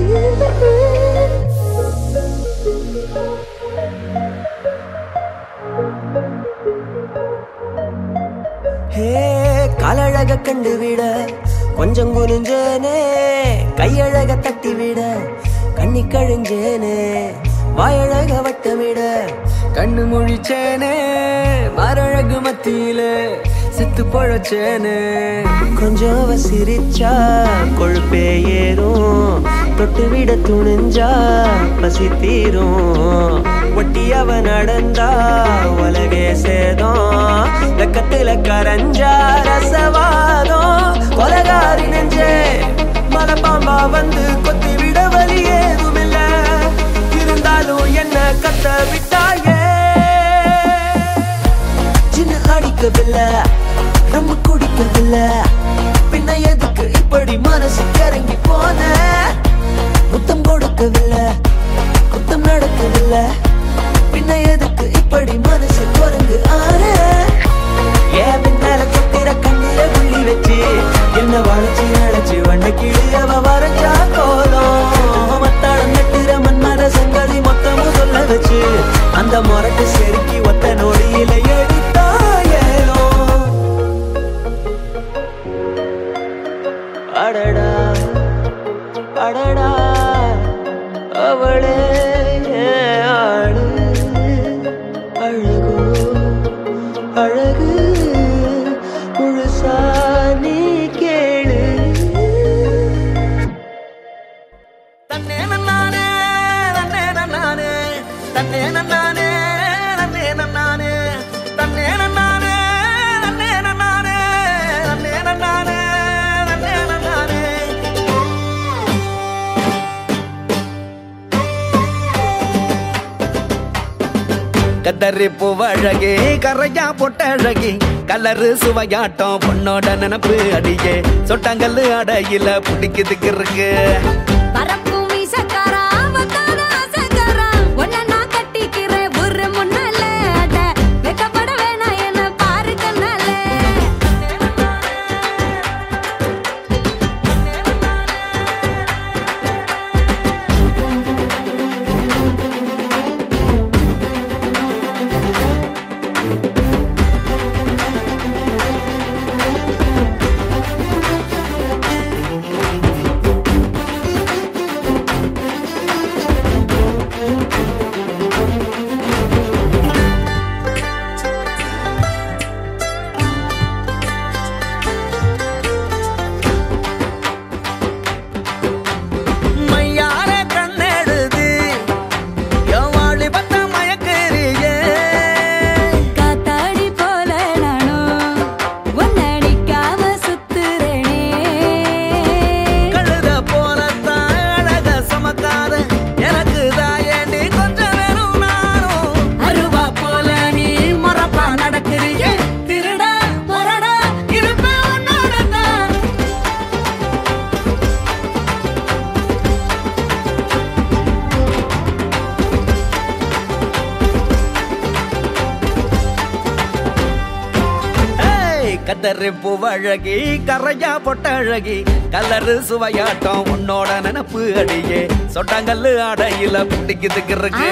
காலழக கண்டு விட கொஞ்சம் குனிஞ்சேனே கையழக தட்டி விட கண்ணி கழிஞ்சேனே வாயழக வட்டமிட கண்ணு முழிச்சேனே மரழகு மத்தியில சித்து பொழச்சேனே கொஞ்சம் சிரிச்சா கொழுப்பே ஏறும் தொட்டு விட துணிஞ்சா பசி தீரும் ஒட்டி அவ நடந்தா உலகே சேதம் வெக்கத்துல கரஞ்சா ரசவாதம் கொலகாரி நெஞ்சே மலப்பாம்பா வந்து கொத்தி விட வலி ஏதுமில்ல இருந்தாலும் என்ன கத்த விட்டாயே சின்ன அடிக்கவில்லை ரொம்ப குடிக்கவில்லை பின்ன எதுக்கு இப்படி மனசு கரங்கி போன முத்தம் கொடுக்கவில்லை குத்தம் நடக்கவில்லை பின்ன எதுக்கு இப்படி மனசு குரங்கு ஆன ஏன் பின்னால கொத்திர கண்ணில புள்ளி வச்சு என்ன வளைச்சு அழைச்சு வண்ண கிளி அவ வரைஞ்சா கோலம் மத்தாளம் நட்டுற மன்மர சங்கதி மொத்தமும் சொல்ல வச்சு அந்த முரட்டு செருக்கி ஒத்த நொடியில எடுத்தா ஏனோ அடடா அடடா அவளே ஆளு அழகோ அழகு முழுசா நீ கேளு தன்னே நன்னானே நன்னே நன்னானே தன்னே நன்னானே நன்னே நன்னானே தன்னே நன்னானே நன்னே நன்னானே நன்னே நன்னானே நன்னே நன்னானே கத்தரி பூவழகி கரையா பொட்டழகி கலரு சுவையாட்டம் பொண்ணோட நினப்பு அடியே சொட்டாங்கல்லு அடையில பிடிக்குதுக்கு இருக்கு கத்தரி பூவழகி கரையா பொட்டழகி கலரு சுவையாட்டம் உன்னோட நினப்பு அடியே சொட்டாங்கல்லு அடையில பிடிக்குதுக்கு இருக்கு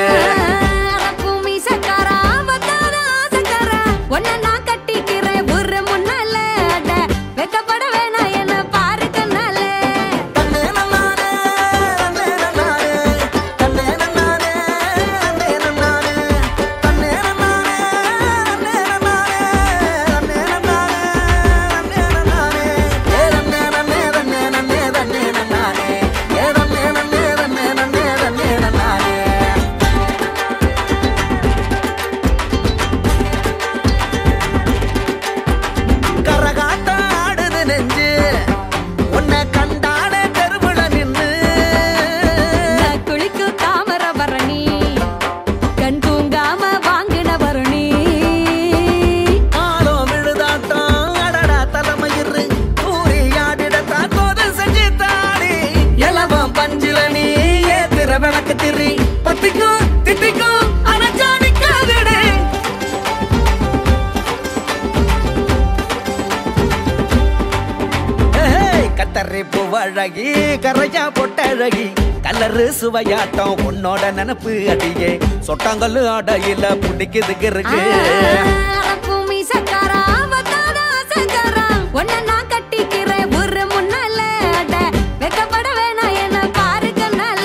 கத்தரி பூவழகி கரையா பொட்டழகி கலரு சுவையாட்டம் உன்னோட நினப்பு அடியே சொட்டாங்கல்லு ஆடையில புடிக்குதுக்கு இருக்கு பூமி சக்கரா வத்தாதா சக்கரா உன்னை நான் கட்டிக்கிறேன் ஒரு முன்னால அட வெக்கப்பட வேணாம் என்ன பாரு கண்ணால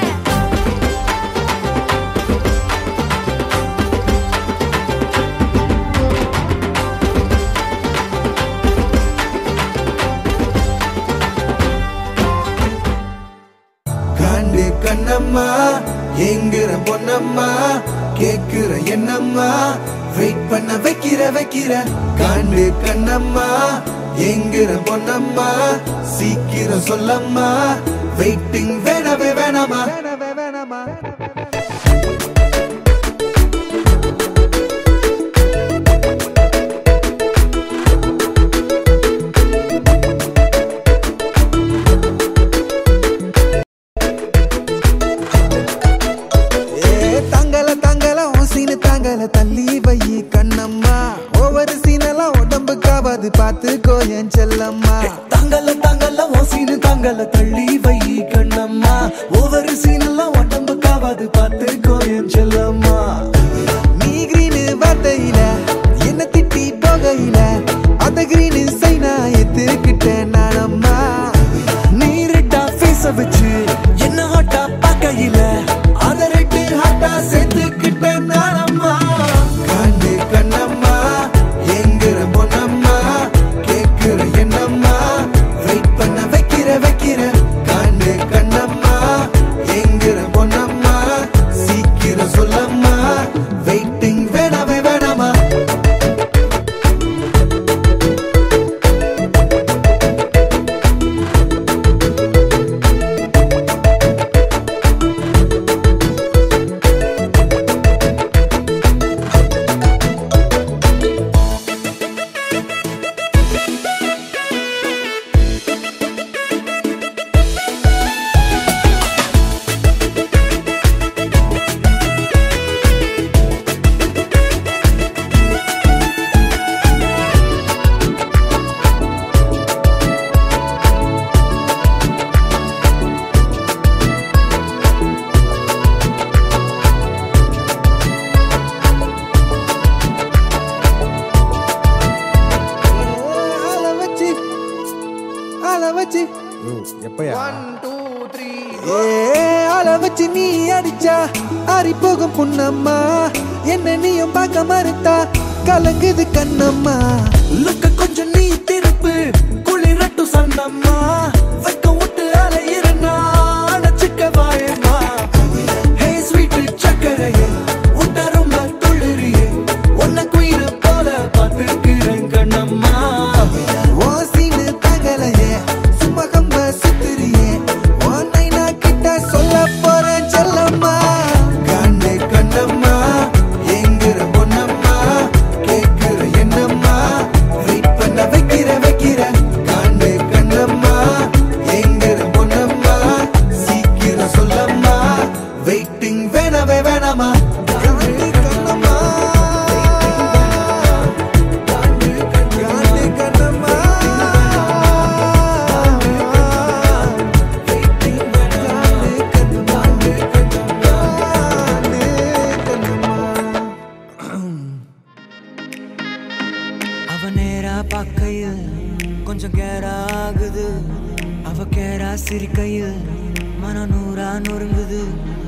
காண்டு கண்ணம்மா எங்குற பொன்னம்மா கேக்குற என்னம்மா வெயிட் பண்ண வைக்கிற காண்டு கண்ணம்மா எங்குற பொன்னம்மா சீக்கிரம் சொல்லம்மா வெயிட்டிங் வேணவே வேணாமா தள்ளி வை கண்ணம்மா ஒவ்வொரு சீனெல்லாம் உடம்புக்காவது பார்த்துக்கோ என் செல்லம்மா தங்கல ஓ சீனு தங்கல தள்ளி வை கண்ணம்மா ஒவ்வொரு சீனெல்லாம் உடம்புக்காவது பார்த்துக்கோ என் செல்லம்மா நீ கிரீனு வார்த்தையில என்ன திட்டி போகையில அந்த கிரீனு சைனா எத்துக்கிட்டேன் நானம்மா நீ ரெட்டா பேச வச்சு என்ன ஹாட்டா பார்க்கையில அத ரெட்டு ஹாட்டா சேர்த்துக்கிட்டேன் நானம்மா காண்டு கண்ணம்மா எங்குற பொன்னம்மா கேக்குற என்னம்மா வெயிட் பண்ண வைக்கிற காண்டு கண்ணம்மா எங்குற பொன்னம்மா சீக்கிரம் சொல்லம்மா வெயிட்டிங் வேணாவே வேணாமா வச்சு நீ அடிச்சா ஆறி போகும் புண்ணம்மா என்ன நீயும் பார்க்க மறுத்தா கலங்குது கண்ணம்மா லுக்க கொஞ்சம் நீ திருப்பு குளிரட்டு சந்தம்மா வைக்க விட்டு அலையிறனா அடைச்சிக்க வாயம்மா ஹே ஸ்வீட் சக்கரையே உன்ன ரொம்ப துளிரியே உன்ன குயிர போல பார்த்துக்கிறேன் கண்ணம்மா ஓ சீனு தங்கலையே சும்மா கம்ப சுத்திரியே உன்னை நான் கிட்ட சொல்ல போறேன் செல்லம்மா காண்டே கண்ணம்மா எங்குற பொன்னம்மா கேக்குற என்னம்மா வெயிட் பண்ண வைக்கிற காண்டே கண்ணம்மா எங்குற பொன்னம்மா சீக்கிரம் சொல்லம்மா வெயிட்டிங் வேணவே வேணாமா பார்க்கையில் கொஞ்சம் கேராகுது அவ கேரா சிரிக்கையில் மன நூறா நொறுங்குது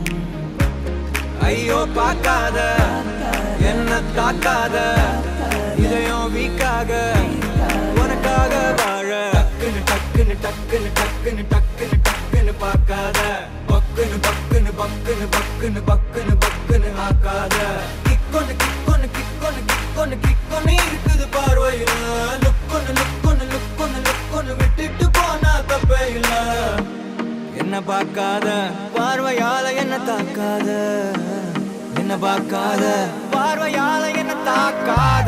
ஐயோ பார்க்காத என்ன தாக்காத இதயம் வீக்காக உனக்காக வாழ டக்குன்னு டக்குன்னு டக்குன்னு டக்குன்னு டக்குன்னு பார்க்காத பக்குன்னு பக்குன்னு பக்குன்னு பக்குன்னு பக்குன்னு பக்குன்னு ஆக்காத கிக்கொன்னு கிக்கொன்னு கிக்கொன்னு கிக்கொன்னு கிக்கொன்னு இருக்குது பார்வையில லுக்கொன்னு லுக்கொன்னு லுக்கொன்னு லுக்கொன்னு விட்டுட்டு போனா தப்பே இல்ல என்ன பார்க்காத பார்வையால என்ன தாக்காத என்ன பார்க்காத பார்வையால என்ன தாக்காத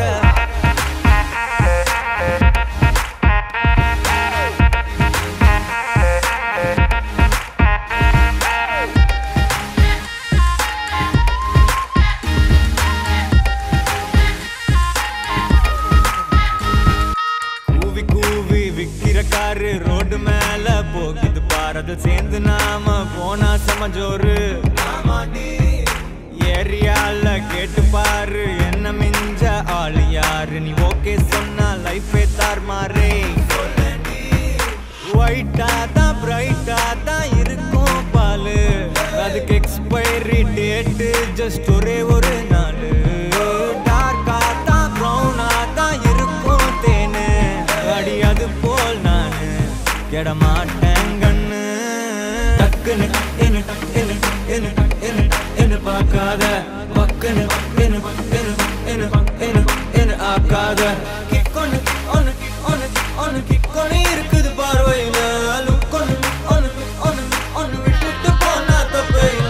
கூவி கூவி விக்கிற காரு காரு ரோடு மேல போகுது பாரத சேர்ந்து நாம போனா சமஜோரு ஏரியால கேட்டு பாரு என்ன மிஞ்ச ஆளு யாரு நீ ஓகே சொன்னா லைஃபே தார்மாரே ஒயிட்டா தான் பிரைட்டா தான் இருக்கும் பாலு அதுக்கு எக்ஸ்பைரி டேட்டு ஜஸ்ட் ஒரே ஒரு நாள் டார்க்கா தான் ப்ரௌனா தான் இருக்கும் தேனு அடி அது போல் நானு கெடமாட்டேன் கண்ணு டக்குன்னு என்ன பார்க்காத பக்குன்னு என்ன ஆக்காத கிக்கொன்னு ஒன்னு கிக்கொன்னு இருக்குது பார்வையில லுக்கொன்னு ஒன்னு விட்டுட்டு போனா தப்பையில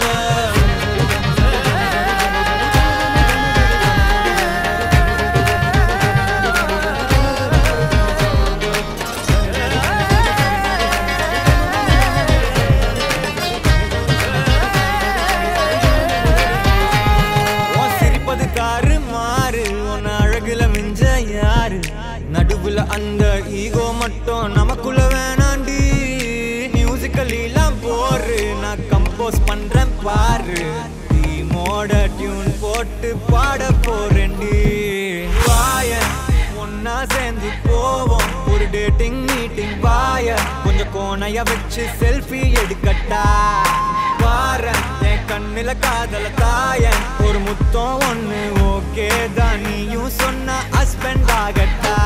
சிரிப்பது காரு மாறு உன்ன அழகுல மிஞ்ச யாரு நடுவுல அந்த ஈகோ மட்டும் நமக்குள்ள வேணாண்டி மியூசிக்கல்லாம் போரு நான் கம்போஸ் பண்றேன் பாரு டீமோட டியூன் போட்டு பாட போறேன்டி வாய ஒன்னா சேர்ந்து போவோம் ஒரு டேட்டிங் மீட்டிங் வாய கொஞ்சம் கோணைய வச்சு செல்ஃபி எடுக்கட்டா பாரு என் கண்ணுல காதல தாயன் ஒரு முத்தம் ஒண்ணு ஓகே தான் நீயும் சொன்ன ஹஸ்பண்ட் ஆகட்டா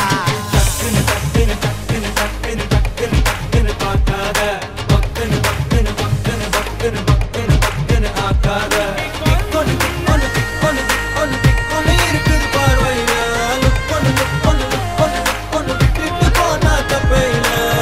பார்க்காத பக்குன்னு ஆக்காத இருக்குது பார்வையில ஒன்னு விட்டுட்டு போனா தப்பையில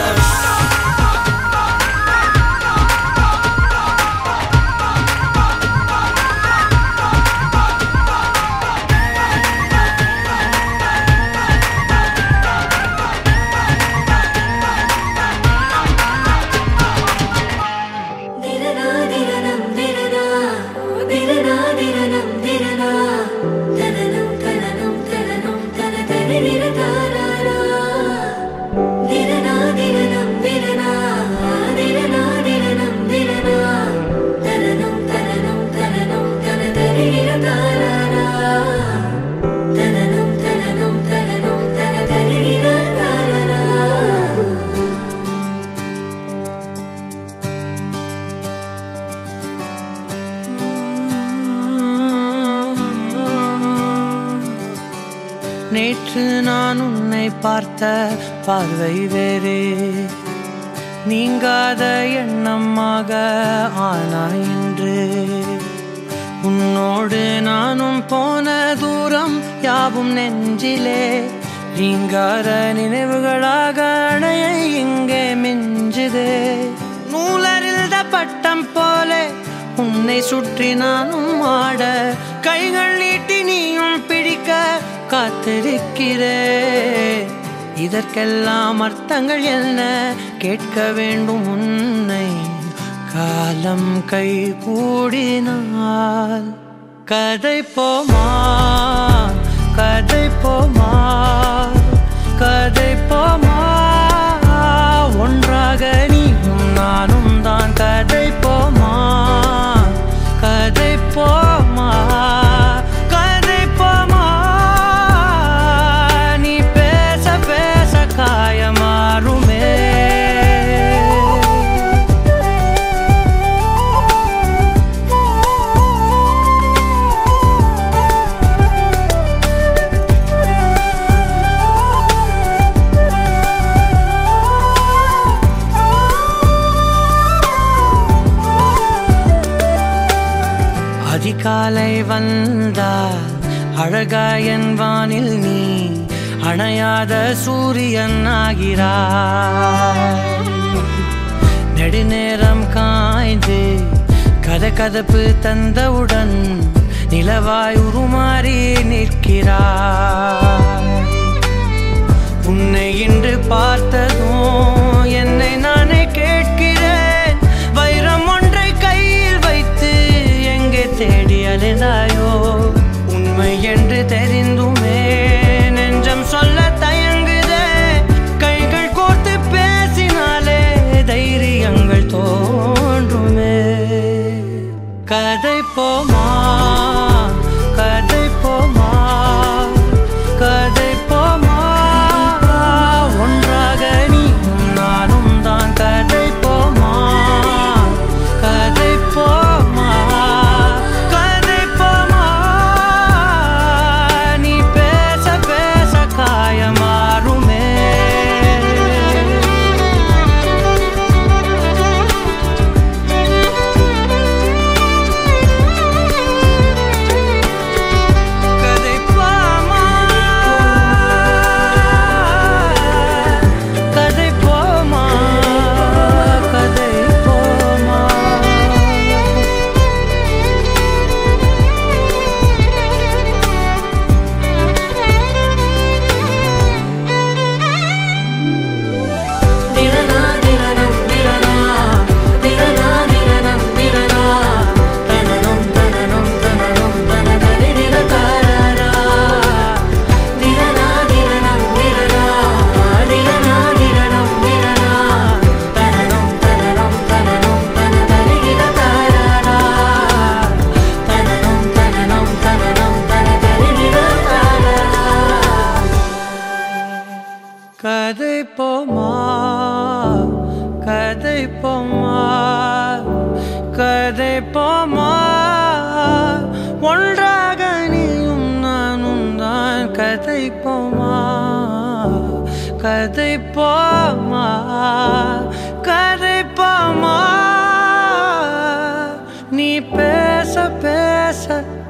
நேற்று நான் உன்னை பார்த்த பார்வை வேறே நீங்காத எண்ணமாக ஆனாய் இன்று உன்னோடு நானும் போன தூரம் யாவும் நெஞ்சிலே நீங்காத நினைவுகளாக அணைய இங்கே மிஞ்சுதே நூலறிந்த பட்டம் போலே உன்னை சுற்றி நானும் ஆட கைகள் நீட்டி நீயும் பிடிக்க காத்திருக்கிறே இதற்கெல்லாம் அர்த்தங்கள் என்ன கேட்க வேண்டும் உன்னை காலம் கை கூடினால் கதை போமா கதை போமா கதை போமா ஒன்றாக நீயும் நானும் தான் கதை போமா கதை போமா கதை போமா நீ பேச பேச காயமாறுமே அதிகாலை வந்தால் அழகாயன் வானில் நீ அணையாத சூரியன் ஆகிறாய் நெடுநேரம் காய்ந்து கதகதப்பு தந்தவுடன் நிலவாய் உருமாறி நிற்கிறாய் உன்னை இன்று பார்த்ததும் என்னை நானே கேட்கிறேன் வைரம் ஒன்றை கையில் வைத்து எங்கே தேடி அலைந்தாயோ உண்மை என்று தெரிந்துமே நெஞ்சம் சொல்ல தயங்குதே கைகள் கோர்த்து பேச கதைப்போமா கதைப்போமா ஒன்றாக நீயும் நானும் தான் கதைப்போமா கதைப்போமா கதைப்போமா நீ பேச பேச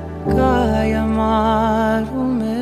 காயமாறுமே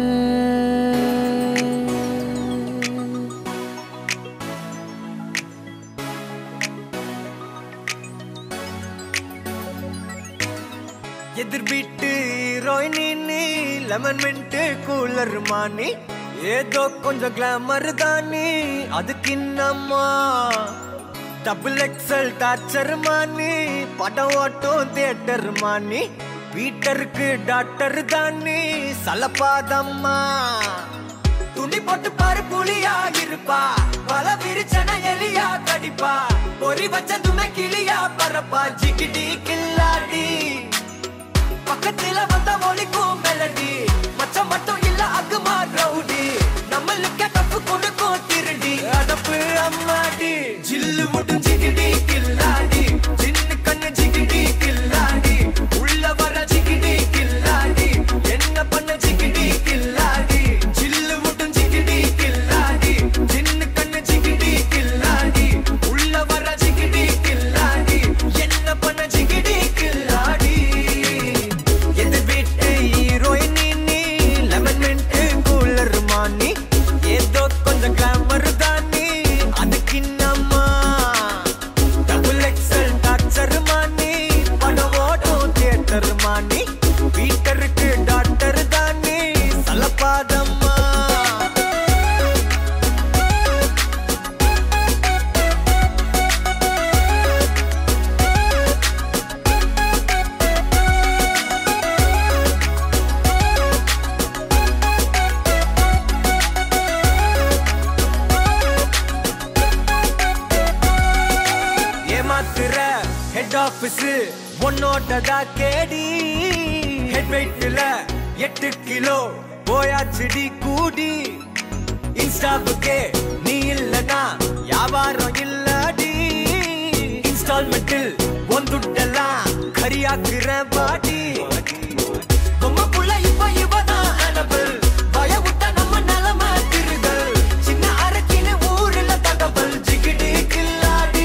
எதிர் வீட்டு ஹீரோயினி நீ லெமன் மின்ட்டு கூலர் மானி ஏதோ கொஞ்சம் கிளாமர் தானி அதுக்கு என்னம்மா டபுள் எக்ஸல் டார்ச்சர் மானி படம் ஓட்டும் தியேட்டர் மானி வீட்டருக்கு டாக்டர் தானி சலப்பாதம்மா துணி போட்டு பாரு புலியா இருப்பா பல விரிச்சன எலியா கடிப்பா பொறி வச்சதுமே கிளியா பரப்பா ஜிகிடி கில்லாடி பக்கத்துல வந்த ஒலிக்கும் மெலடி மச்சம் மட்டும் இல்ல அகுமா ரவுடி நம்மளுக்கு தப்பு கொடுக்கும் திருடி அதப்பு அம்மாடி ஜில்லு முட்டும் ஜிகிடி கில்லாடி சின்ன கண்ணு ஜிகிடி கில்லாடி உள்ள வர ஜிகிடி கில்லாடி என்ன பண்ண ஜிகிடி கில்லாடி ஜில்லு முட்டும் ஜிகிடி கில்லாடி சின்ன கண்ணு ஜிகிடி கில்லாடி உள்ள வர ஜிகிடி கில்லாடி என்ன பண்ண ஜிகிடி கில்லாடி ஏதோ கொஞ்சம் கிளாமர் தானி அதுக்கு என்னம்மா டபுள் எக்ஸல் டார்ச்சர் மானி படம் ஓட்டும் தியேட்டர் மானி வீட்டருக்கு டாக்டர் தானி சலப்பாதம்மா ஹெட் ஆபீஸ் உன்னோட்டதா கேடி ஹெட் வெயிட்ல 8 கிலோ போயாச்சுடி கூடி இன்ஸ்டாவுக்கே நீ இல்லனா வியாபாரம் இல்லடி இன்ஸ்டால்மெண்டில் ஒந்துட்டெல்லாம் கரியாக்குற பாடி பொம்மை புள்ள இப்ப இவதான் அனபிள் பய விட்ட நம்ம நிலம திருதல் சின்ன அரக்கின ஊர்ல தகவல் ஜிகிடி கில்லாடி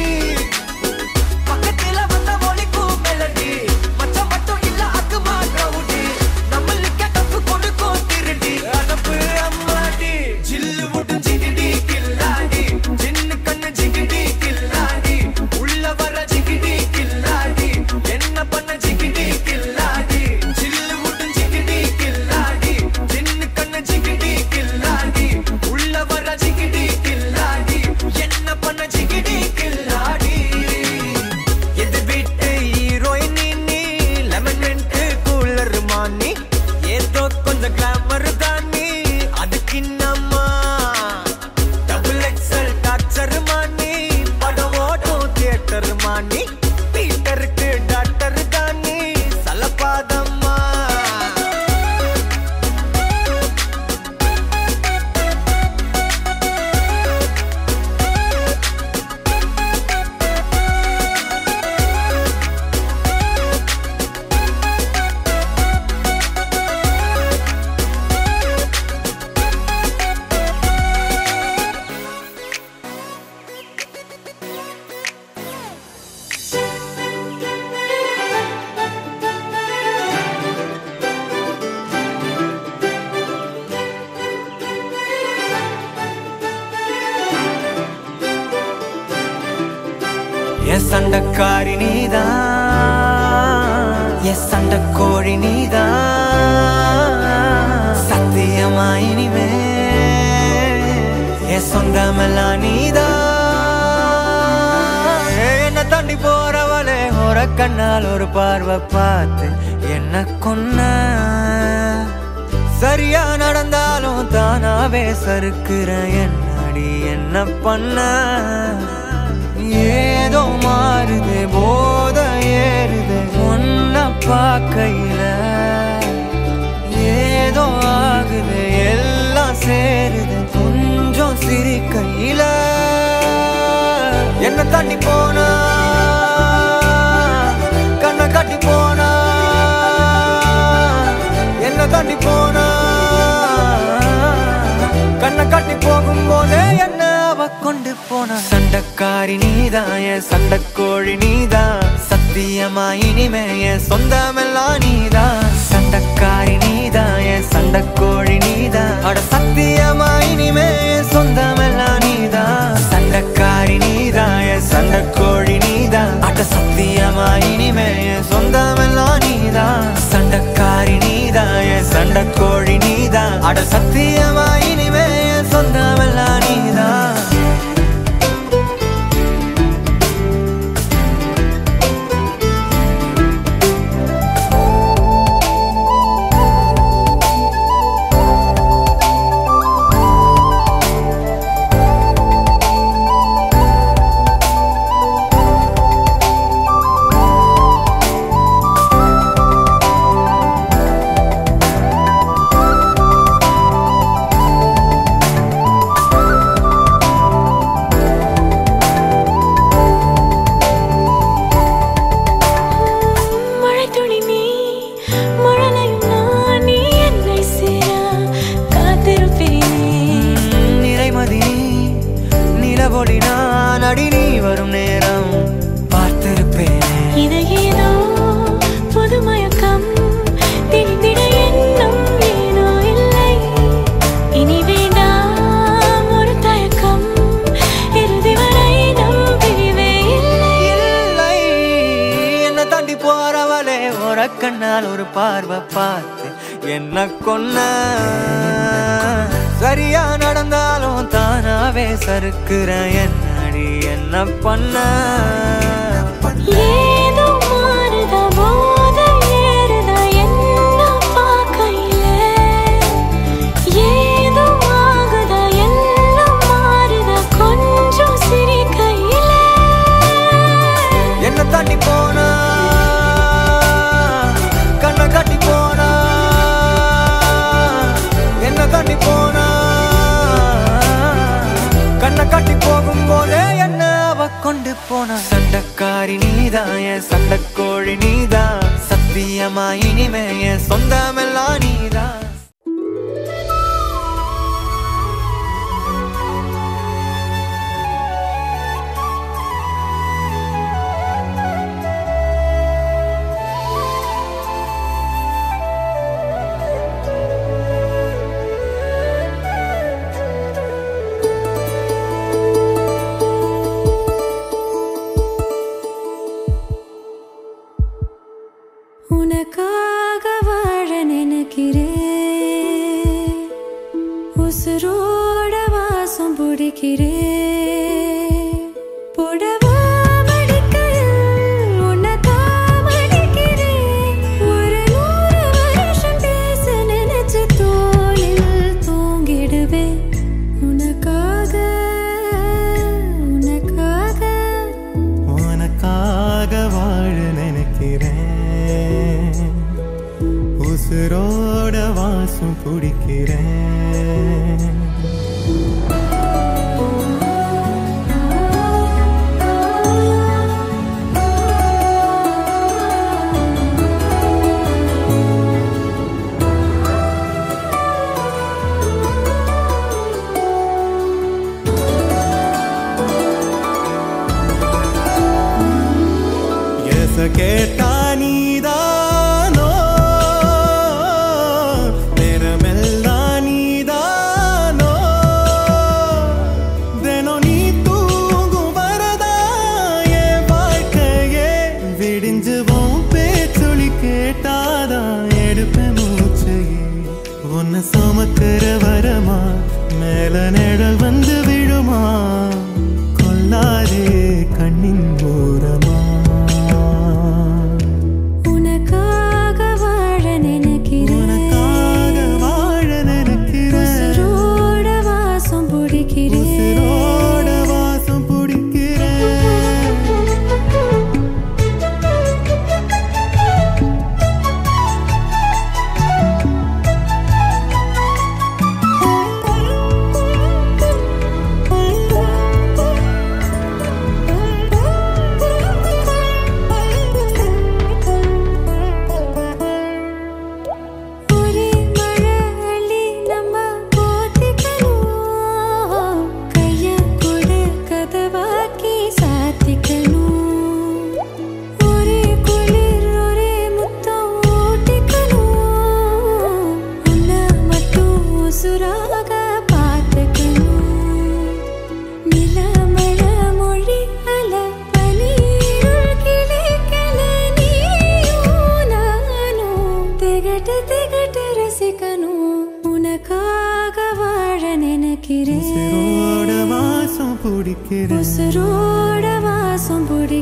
பீட்டருக்கு டாக்டர் தானி சலப்பாதம்மா என் சண்டக்காரி நீதான் என் சண்டக்கோழி நீதான் சத்தியமா இனிமே என் சொந்தமெல்லாம் நீதான் என்ன தாண்டி போறவளே ஒரு கண்ணால் ஒரு பார்வை பார்த்து என்ன கொன்ன சரியா நடந்தாலும் தானாவே சறுக்குற என்னடி என்ன பண்ண ஏதோ மாறுது போத ஏறுது ஒன்ன பார்க்கையில ஏதோ ஆகுது எல்லாம் சேருது கொஞ்சம் சிரிக்கையில என்ன என்ன தாண்டி போனா கண்ணை காட்டி போனா என்ன தாண்டி போனா கண்ணை காட்டி போகும்போதே என்ன அவ கொண்டு போனா சண்டக்காரி நீதான் என் சண்டக்கோழி நீதான் சத்தியமா இனிமே என் சொந்தமெல்லாம் நீதான் சண்டக்காரி நீதான் என் சண்டக்கோழி நீதான் அட சத்தியமா இனிமே என் சொந்தமெல்லாம் நீதான் சண்டக்காரி நீதான் என் சண்டக்கோழி நீதான் அட சத்தியமா இனிமே என் சொந்தமெல்லாம் நீதான் சண்டக்காரி நீதான் என் சண்டக்கோழி நீதான் அட சத்தியமா இனிமே என் சொந்தமெல்லாம் நீதான் கண்ணால் ஒரு பார்வை பார்த்து என்ன கொன்ன சரியா நடந்தாலும் தானாவே சறுக்குற என்னடி என்ன பண்ண ஏதோ மாறுதா போத ஏறுதா என்ன பார்க்கையில ஏதோ ஆகுதா எல்லாம் மாறுதா கொஞ்சம் சிரிக்கையில என்ன தாண்டி போனா கண்ணை காட்டி போனா என்ன தாண்டி போனா கண்ணை காட்டி போகும்போதே என்ன அவ கொண்டு போனா சண்டக்காரி நீதான் என் சண்டக்கோழி நீதான் சத்தியமா இனிமே என் சொந்தமெல்லாம் நீதான் உனக்காக வாழ நினைக்கிறேன் உசுரோட வாசம் பிடிக்கிறேன் புடவா மடிக்கையில் உனதான் மடிக்கிறேன் ஒரு 100 வருஷம் பேச நினைச்சு தோளில் தூங்கிடுவேன் உனக்காக உனக்காக உனக்காக வாழ நினைக்கிறேன் உசுரோட வாசம் பிடிக்கிறேன் கேட்டா நீதானோ நேரமெல்லாம் நீதானோ தினம் நீ தூங்கும் வரதா என் வாழ்க்கையே விடிஞ்சுவோம் பேச்சொலி கேட்டாதான் எடுப்பேன் மூச்சையே உன்னை சுமக்கிற வரமா மேல நிழல் வந்து விழுமா கொல்லாதே கண்ணின் ஓரமா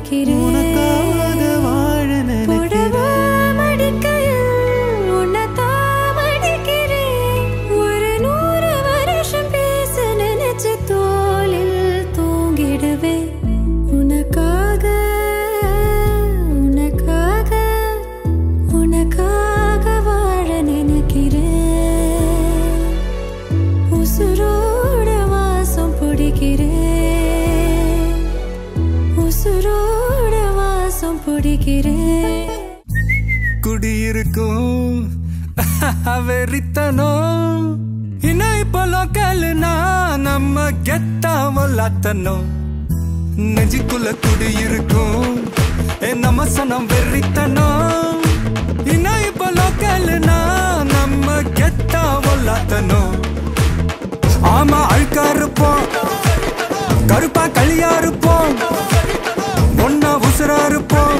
படிக்கிறேன் உனக்காக வாழ நினைக்கிறேன் மடிக்கையில் உன்னதான் மடிக்கிறேன் ஒரு 100 வருஷம் பேச நினைச்ச தோளில் தூங்கிடுவேன் உனக்காக உனக்காக உனக்காக வாழ நினைக்கிறேன் உசுரோட வாசம் பிடிக்கிறேன் உசுரோட வாசம் பிடிக்கிறேன் குடியிருக்கும் வெறித்தனம் இன்னும் இப்போ லோக்கல்னா நம்ம கெத்தாமலாத்தனும் நெஞ்சுக்குள்ள குடியிருக்கும் நம்ம சனம் வெறித்தனம் இன்னும் இப்போ லோக்கல்னா நம்ம கெத்தாமலாத்தனும் ஆமா அழுக்கா இருப்போம் கருப்பா களியா இருப்போம் ஒன்னா உசுரா இருப்போம்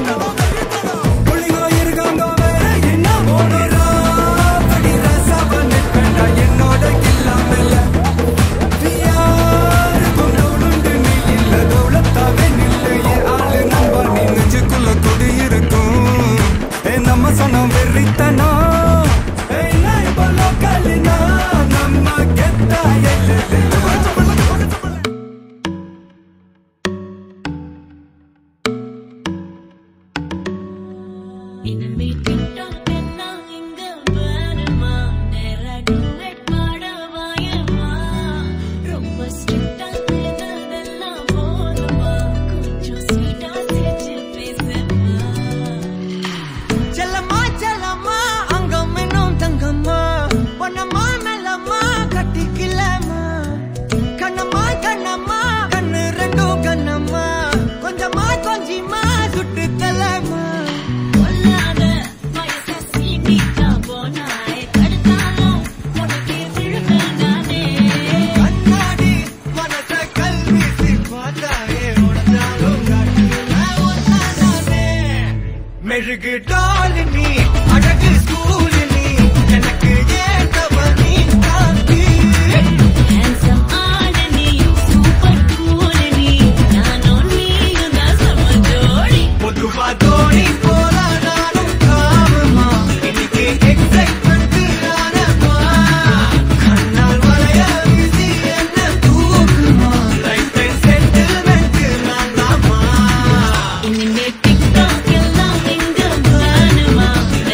நம்ம சனம் வெறித்தனா நம்ம கெத்தா மெழுகு டாலினி அழகு ஸ்கூலினி எனக்கு ஏத்தவனி காந்தி handsome ஆனனி சூப்பர் கூலனி நானும் நீயும் தான் சமஜோடி பொதுவா தோணி போல நானும் காமமா இன்னைக்கு எக்ஸைட்மெண்ட் ஆனமா கண்ணால் வளைய வீசி என்ன தூக்குமா லைஃப் டைம் செட்டில்மெண்ட் நான் தாமா இனிமே டிக்டாக் எல்லாம் எங்க வேணுமா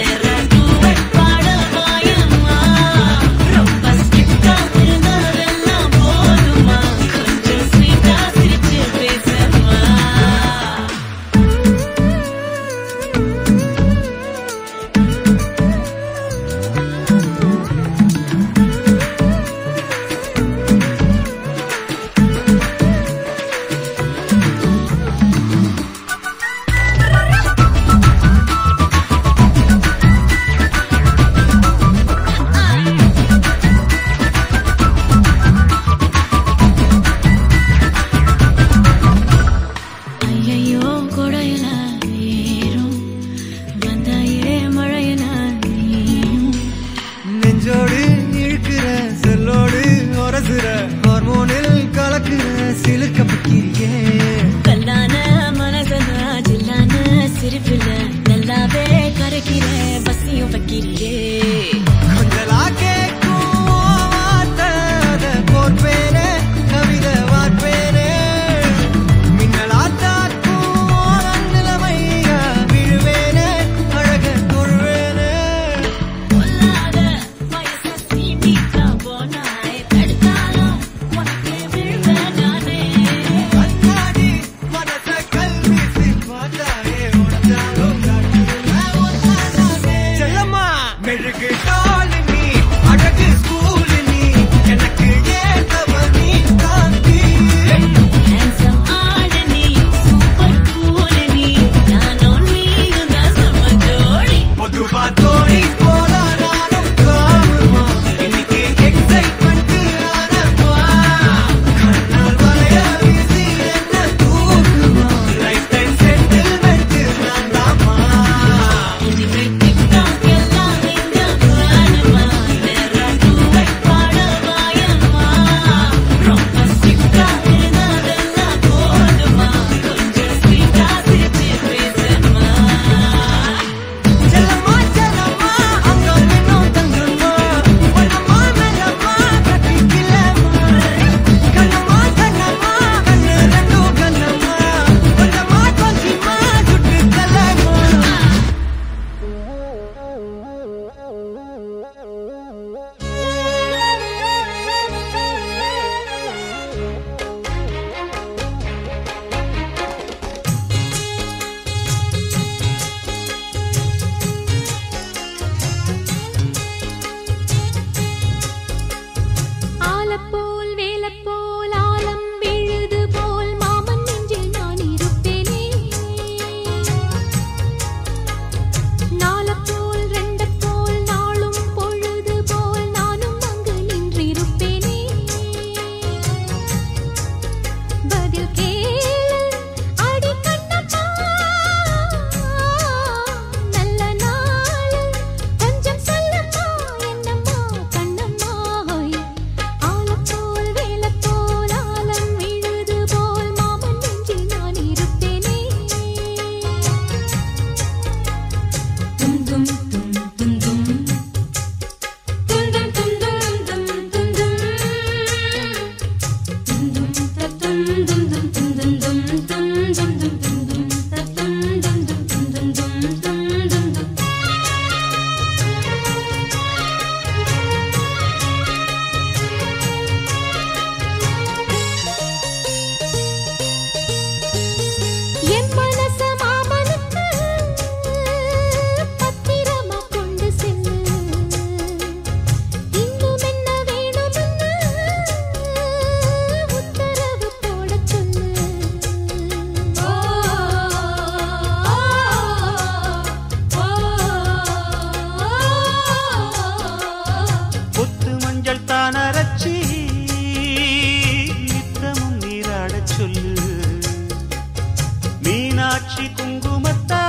மீனாட்சி குங்குமத்தா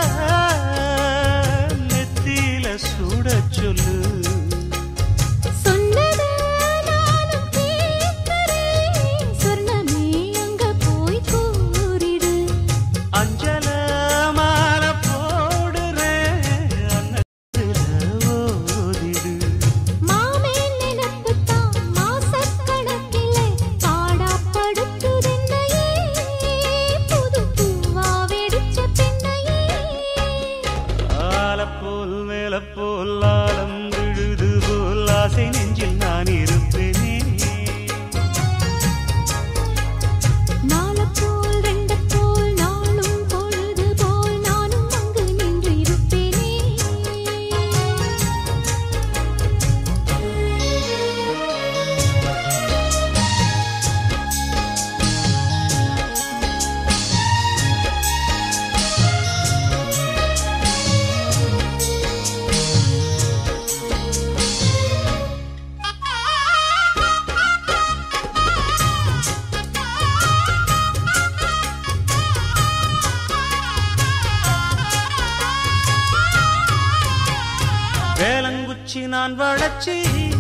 நெத்தியில சூட சொல்லு. சொன்னத நானும் கேட்கிறேன், சொர்ணமே அங்க போய் கூறிடு. அஞ்சல மால போடுறேன், அன்னத்துல ஓதிடு. மாமே நினைப்புத்தான் மாசக்கணக்கிலே பாடாப்படுத்துதென்னையே, புது பூவா வெடிச்ச பெண்ணையே. ஆலப்போல் மேலப்போல் ஆலம் விழுது போல் ஆசை நெஞ்சில் நான் இருப்பேனே. நாளப்போல் ரெண்டப்போல் நாளும் பொழுது போல் நானும் அங்கு நின்று இருப்பேனே. வேலங்குச்சி நான் வளச்சி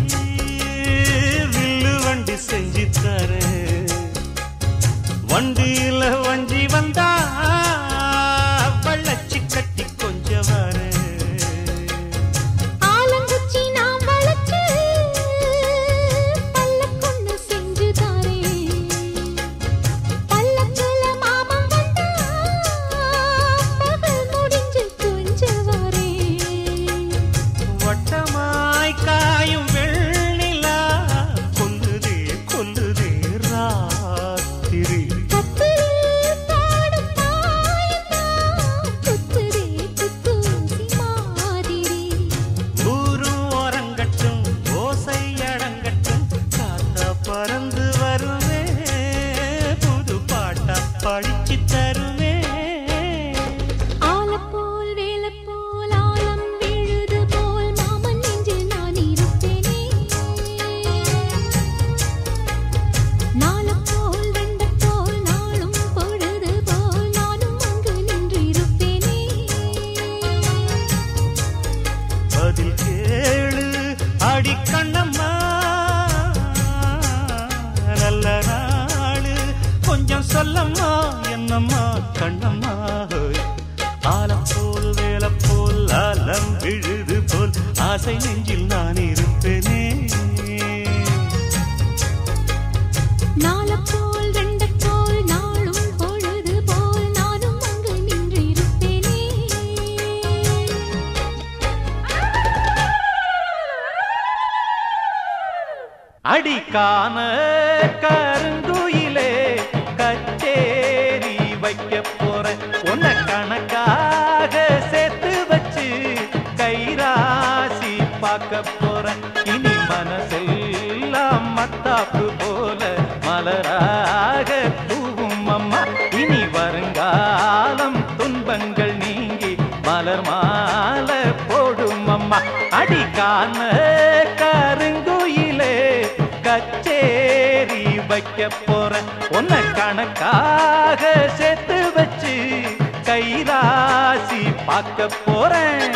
வில்லு வண்டி செஞ்சு தரேன். வண்டியில வஞ்சி வந்தா வள்ளச்சி கட்டி கொஞ்சம் வரேன். ஆலங்குச்சி நான் வளச்சு பல்லக்கொன்னு செஞ்சு தாரேன். பல்லக்குல மாமன் வந்தா பகல் முடிஞ்சு கொஞ்சம் வரேன். வட்டமாய் காயும் வெள்ளிலா கொல்லுதே கொல்லுதே ராத்திரி. கத்திரில் பாடும் தாயந்தான் குத்துதே குத்தூசி மாதிரி. ஊரும் ஓரங்கட்டும் ஓசை அடங்கட்டும் காத்தா பறந்து வருவே, புது பாட்டா படிச்சு தருவே. ஆலப்போல் வேலப்போல் ஆலம் விழுது போல் மாமன் நெஞ்சில் நான் இருப்பேனே. நாளப்போல் வெண்டப்போல் நாளும் பொழுது போல் நானும் அங்கு நின்று இருப்பேனே. பதில் கேளு அடி கண்ணம்மா, நல்ல நாளு கொஞ்சம் சொல்லம்மா என்னம்மா கண்ணம்மா. ஆலப்போல் வேலப்போல் ஆலம் விழுது போல் ஆசை நெஞ்சில் நான் இருப்பேனே. நாளப்போல் வெண்டப்போல் நாளும் பொழுது போல் நானும் அங்கு நின்று இருப்பேனே. அடிக்கான கருங்குயிலே கச்சேரி வைக்க போறேன். உன்னை கணக்காக சேர்த்து வச்சு கைராசி பார்க்க போறேன். இனி மனசெல்லாம் மத்தாப்பு போல மலராக தூவும் அம்மா. இனி வருங்காலம் துன்பங்கள் நீங்கி மலர் மாலை போடும் அம்மா. அடிக்கான கருங்குயிலே கச்சேரி வைக்க போறேன். உன்னை கணக்காக சேர்த்து வச்சு கைராசி பார்க்க போறேன்.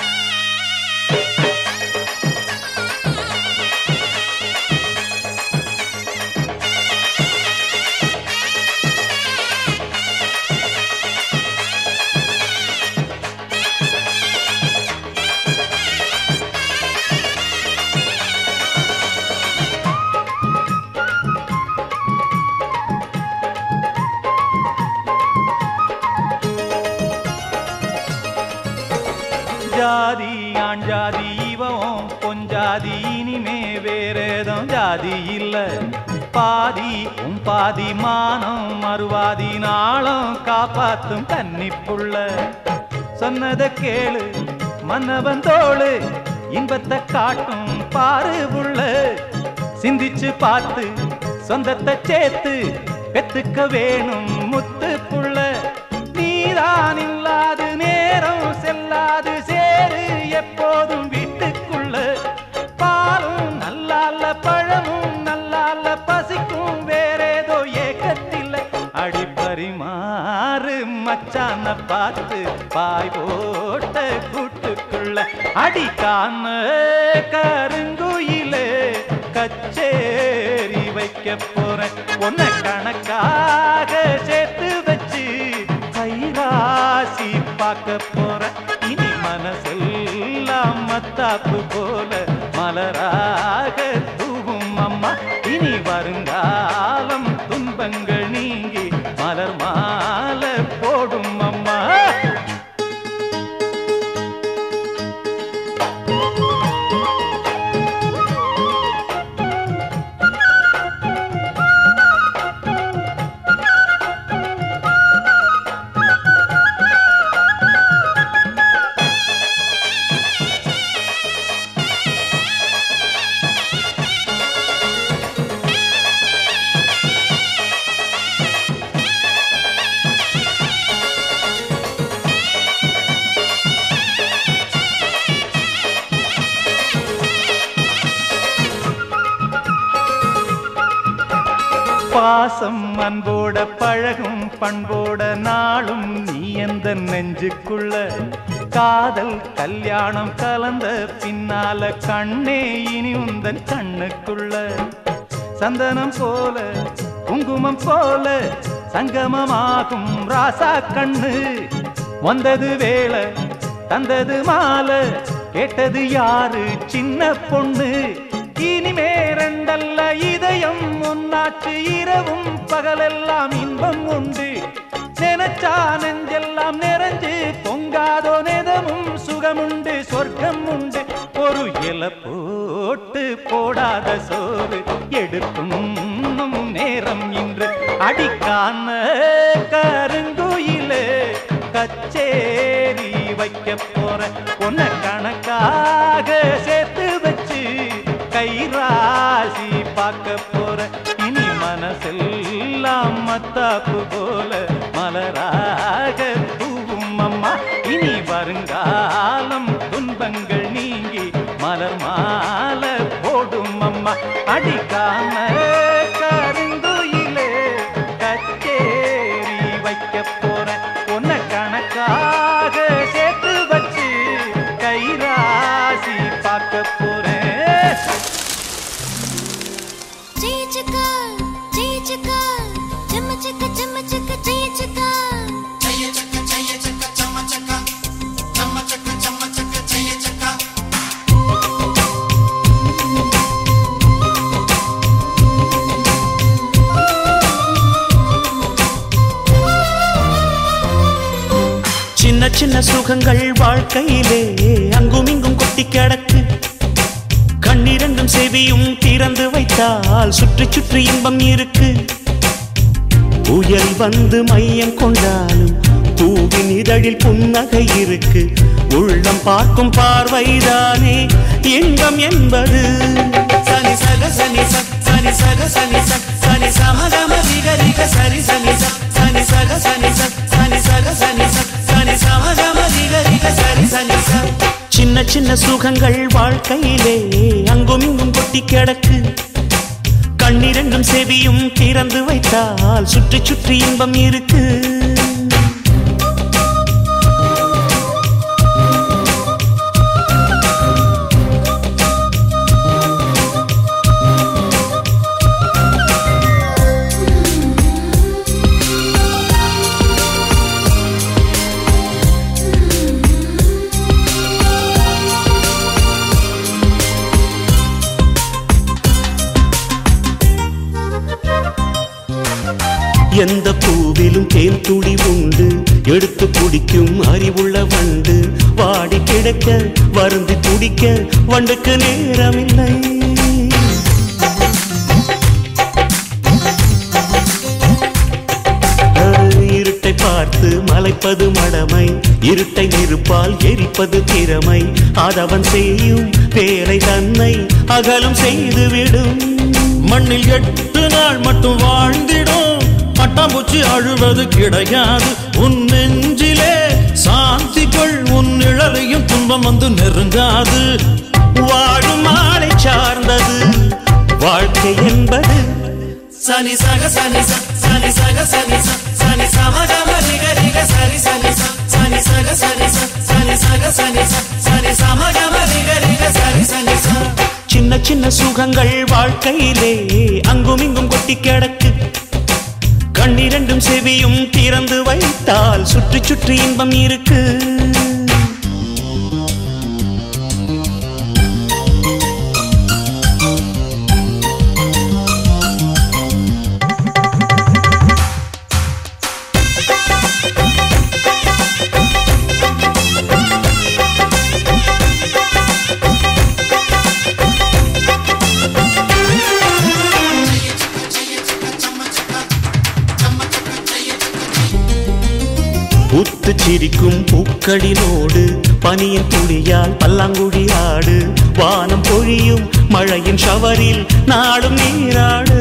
ஜாதி ஆண் ஜாதி இவன் பொஞ்சாதி இனிமே வேறேதும் ஜாதி இல்ல. பாதி உன் பாதி மானம் மறுவாதி நாளும் காப்பாத்தும் கன்னிப்புள்ள. சொன்னதை கேளு மன்னவன் தோளு இன்பத்தை காட்டும் பாரு புள்ள. சிந்திச்சு பார்த்து சொந்தத்தை சேர்த்து பெத்துக்க வேணும் முத்து புள்ள. நீதான் இல்லாது நேரம் செல்லாது சேரு எப்போதும் வீட்டுக்குள்ள. பாலும் நல்லால பழமும் நல்லால பசிக்கும் வேறேதோ ஏக்கத்தில் அடிப்பரிமாறு மச்சா யான பார்த்து பாய் போட்ட கூட்டுக்குள்ள அடிக்காம கருங்குயிலே கச்சேரி வைக்க போறேன் ஒன்ன கணக்காக சேர்த்து வச்சு கைராசி பார்க்க போறேன் இனி மனசெல்லாம் மத்தாப்பு போல மலராக தூவும் அம்மா இனி வருங்காலம் துன்பங்கள் நீங்கி மலர் மாலை போடும் அம்மா பாசம் அன்போட பழகும் பண்போட நாளும் நீ எந்த நெஞ்சுக்குள்ள காதல் கல்யாணம் கலந்த பின்னால கண்ணே இனி உந்தன் கண்ணுக்குள்ள சந்தனம் போல குங்குமம் போல சங்கமமாகும் ராசா கண்ணு வந்தது வேளை தந்தது மாலை கேட்டது யாரு சின்ன பொண்ணு இனிமே ரெண்டல்ல இதயம் ஒன்னாச்சு இரவும் பகலெல்லாம் இன்பம் உண்டு நினைச்சா நெஞ்செல்லாம் நிறைஞ்சு பொங்காதோ நெதமும் சுகமுண்டு சொர்க்கம் உண்டு ஒரு இலை போட்டு போடாத சோறு எடுக்கும் நேரம் இன்று அடிக்கான கருங்குயிலே கச்சேரி வைக்க போற ஒன்ன கணக்காக சேர்த்து வச்சு கைராசி பார்க்க போற இனி மனசெல்லாம் மத்தாப்பு போல மலராக தூவும் அம்மா இனி வருங்காலம் துன்பங்கள் நீங்கி மலர் மாலை போடும் அம்மா அடிக்காம கருங்குயிலே கச்சேரி வைக்க போற ஒன்ன கணக்காக சேர்த்து வச்சு கைராசி பார்க்க போறேன் சின்ன சின்ன சுகங்கள் வாழ்க்கையிலே அங்கும் இங்கும் கொட்டி கிடக்கு கண்ணிரண்டும் செவியும் திறந்து வைத்தால் சுற்றி சுற்றி இன்பம் இருக்கு புயல் வந்து மையம் கொண்டாலும் பூவின் இதழில் புன்னகை இருக்கு உள்ளம் பார்க்கும் பார்வைதானே இன்பம் என்பது சனி சக சனி சனி சக சனி சனி சமகம விகரிக சரி சனி சனி சக சனி சனி சக சனி சனி சமகம விகரிக சரி சனி சின்ன சின்ன சுகங்கள் வாழ்க்கையிலே அங்கும் இங்கும் கொட்டி கிடக்கு கண்ணிரண்டும் செவியும் திறந்து வைத்தால் சுற்றி சுற்றி இன்பம் இருக்கு எந்த பூவிலும் தேன் துளி உண்டு எடுத்து குடிக்கும் அறிவுள்ள வண்டு வாடி கிடக்க வருந்தி துடிக்க வண்டுக்கு நேரமில்லை இருட்டை பார்த்து மலைப்பது மடமை இருட்டை நெருப்பால் எரிப்பது திறமை அதவன் செய்யும் வேலை தன்னை அகலும் செய்துவிடும் மண்ணில் 8 நாள் மட்டும் வாழ்ந்திடும் பட்டாம்பூச்சி அழுவது கிடையாது உன் நெஞ்சிலே சாந்தி கொள் உன் நிழலையும் துன்பம் வந்து நெருங்காது வாழும் ஆளை சார்ந்தது வாழ்க்கை என்பது சனி சக சனி சனி சக சனி சனி சமகம ரிக ரிக சரி சனி சனி சக சனி சனி சக சனி சனி சமகம ரிக ரிக சரி சனி சின்ன சின்ன சுகங்கள் வாழ்க்கையிலே அங்கும் இங்கும் கொட்டி கிடக்கு. கண்ணிரண்டும் செவியும் திறந்து வைத்தால் சுற்றி சுற்றி இன்பம் இருக்கு. புத்து சிரிக்கும் பூக்களினோடு பனியின் துளியால் பல்லாங்குழி ஆடு. வானம் பொழியும் மழையின் ஷவரில் நாடும் நீராடு.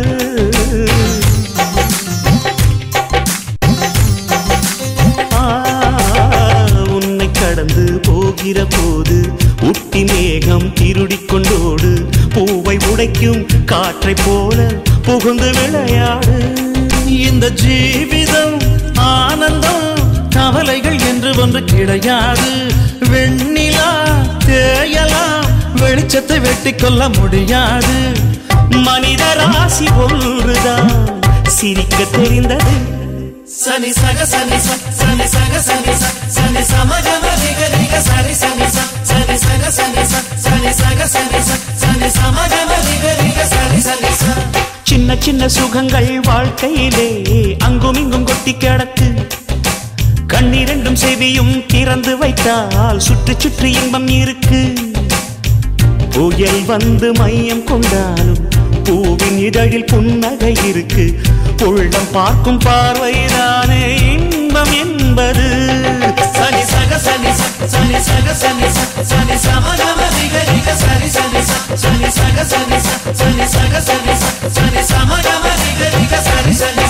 உன்னை கடந்து போகிற போது உட்டி மேகம் திருடிக் கொண்டோடு. பூவை உடைக்கும் காற்றை போல புகுந்து விளையாடு. இந்த ஜீவிதம் ஆனந்தம் கவலைகள் என்று ஒன்று கிடையாது. வெண்ணிலா தேயலாம், வெளிச்சத்தை வெட்டி கொள்ள முடியாது. மனித ராசி ஒன்றுதான் சிரிக்க தெரிந்தது. சனி சக சனி சனி சக சனி சனி சமகம ரிக ரிக சரி சனி சனி சக சனி சனி சக சனி சனி சமகம ரிக ரிக சரி சனி. சின்ன சின்ன சுகங்கள் வாழ்க்கையிலே அங்கும் இங்கும் கொட்டி கிடக்கு. கண்ணிரண்டும் செவியும் திறந்து வைத்தால் சுற்றி சுற்றி இன்பம் இருக்கு. புயல் வந்து மையம் கொண்டாலும் பூவின் இதழில் புன்னகை இருக்கு. உள்ளம் பார்க்கும் பார்வைதானே இன்பம் என்பது. சனி சக சனி சனி சக சனி சனி சமகம ரிக ரிக சரி சனி சனி சக சனி சனி சக சனி சனி சமகம ரிக ரிக சரி சனி.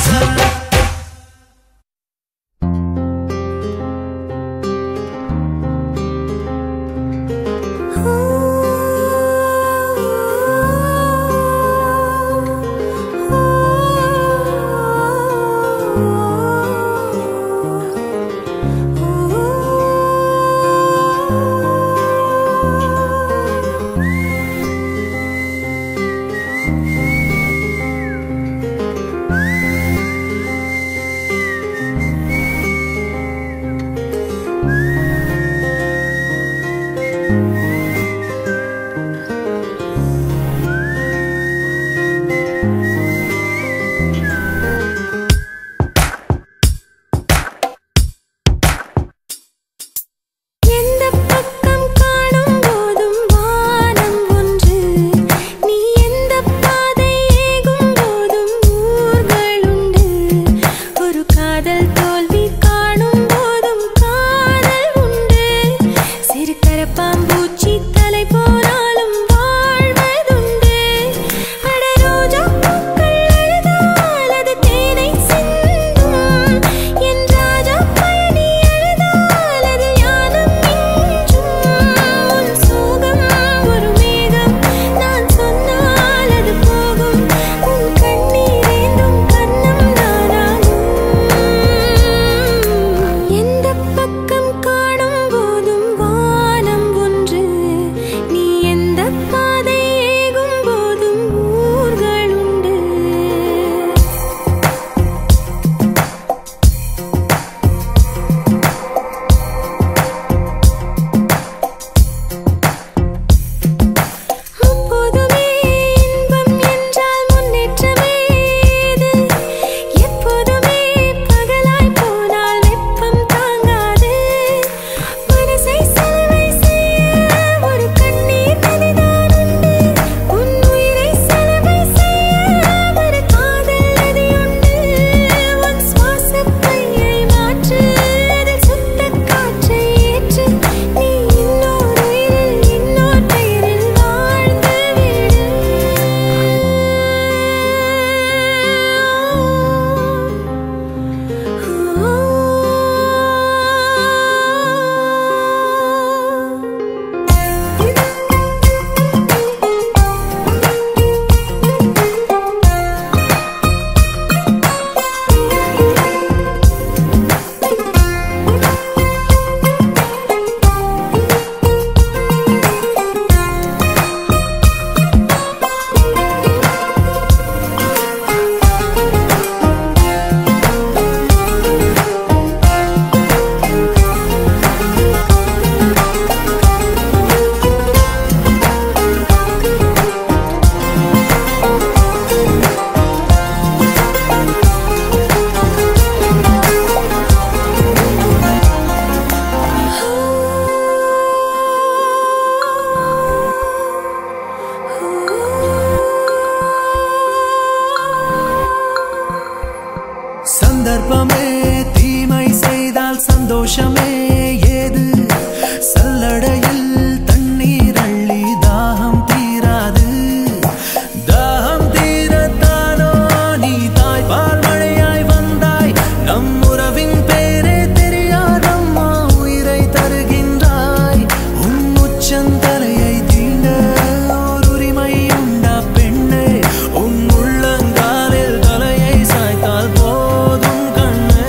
சந்தோஷமே ஏது சல்லடையில் தண்ணீர் அள்ளி தாகம் தீராது தாகம் தீரத்தானோ நீ தாய்பால் மழையாய் வந்தாய் நம் உறவின் பேரே தெரியாதம்மா உயிரை தருகின்றாய் உன் உச்சந்தலையை தீண்ட ஓர் உரிமை உண்டா பெண்ணே உன் உள்ளங்காலில் தலையை சாய்த்தால் போதும் கண்ணே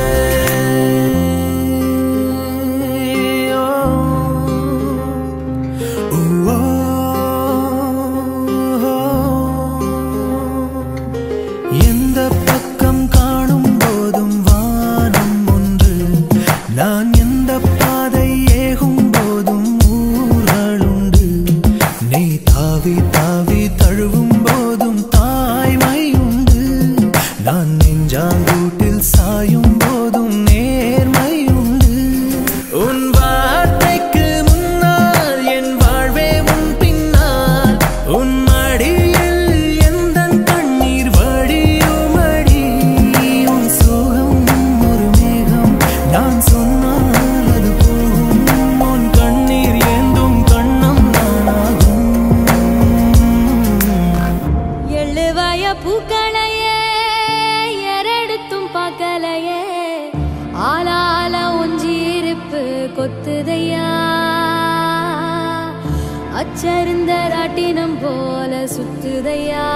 எந்த பக்கம் காணும் போதும் வானம் ஒன்று நான் எந்த பாதை ஏகும் போதும் ஊர்களுண்டு நீ தாவி தாவி தழுவும் போதும் தாய்மை உண்டு நான் நெஞ்சாங்கூட்டில் சாயும் போதும் நேர்மை உண்டு உன் வார்த்தைக்கு முன்னால் என் வாழ்வே உன் பின்னால் உன் மடியில் எந்தன் கண்ணீர் வடியுமடி உன் சோகம் ஒரு மேகம் நான் சொன்னால் அது போகும் உன் கண்ணீர் ஏந்தும் கண்ணம் நானாகும் எழுவாய பூக்களையே எரெடுத்தும் பார்க்கலையே ஆளால ஒஞ்சிருப்பு கொத்துதையா அச்சருந்த ராட்டினம் போல சுத்துதையா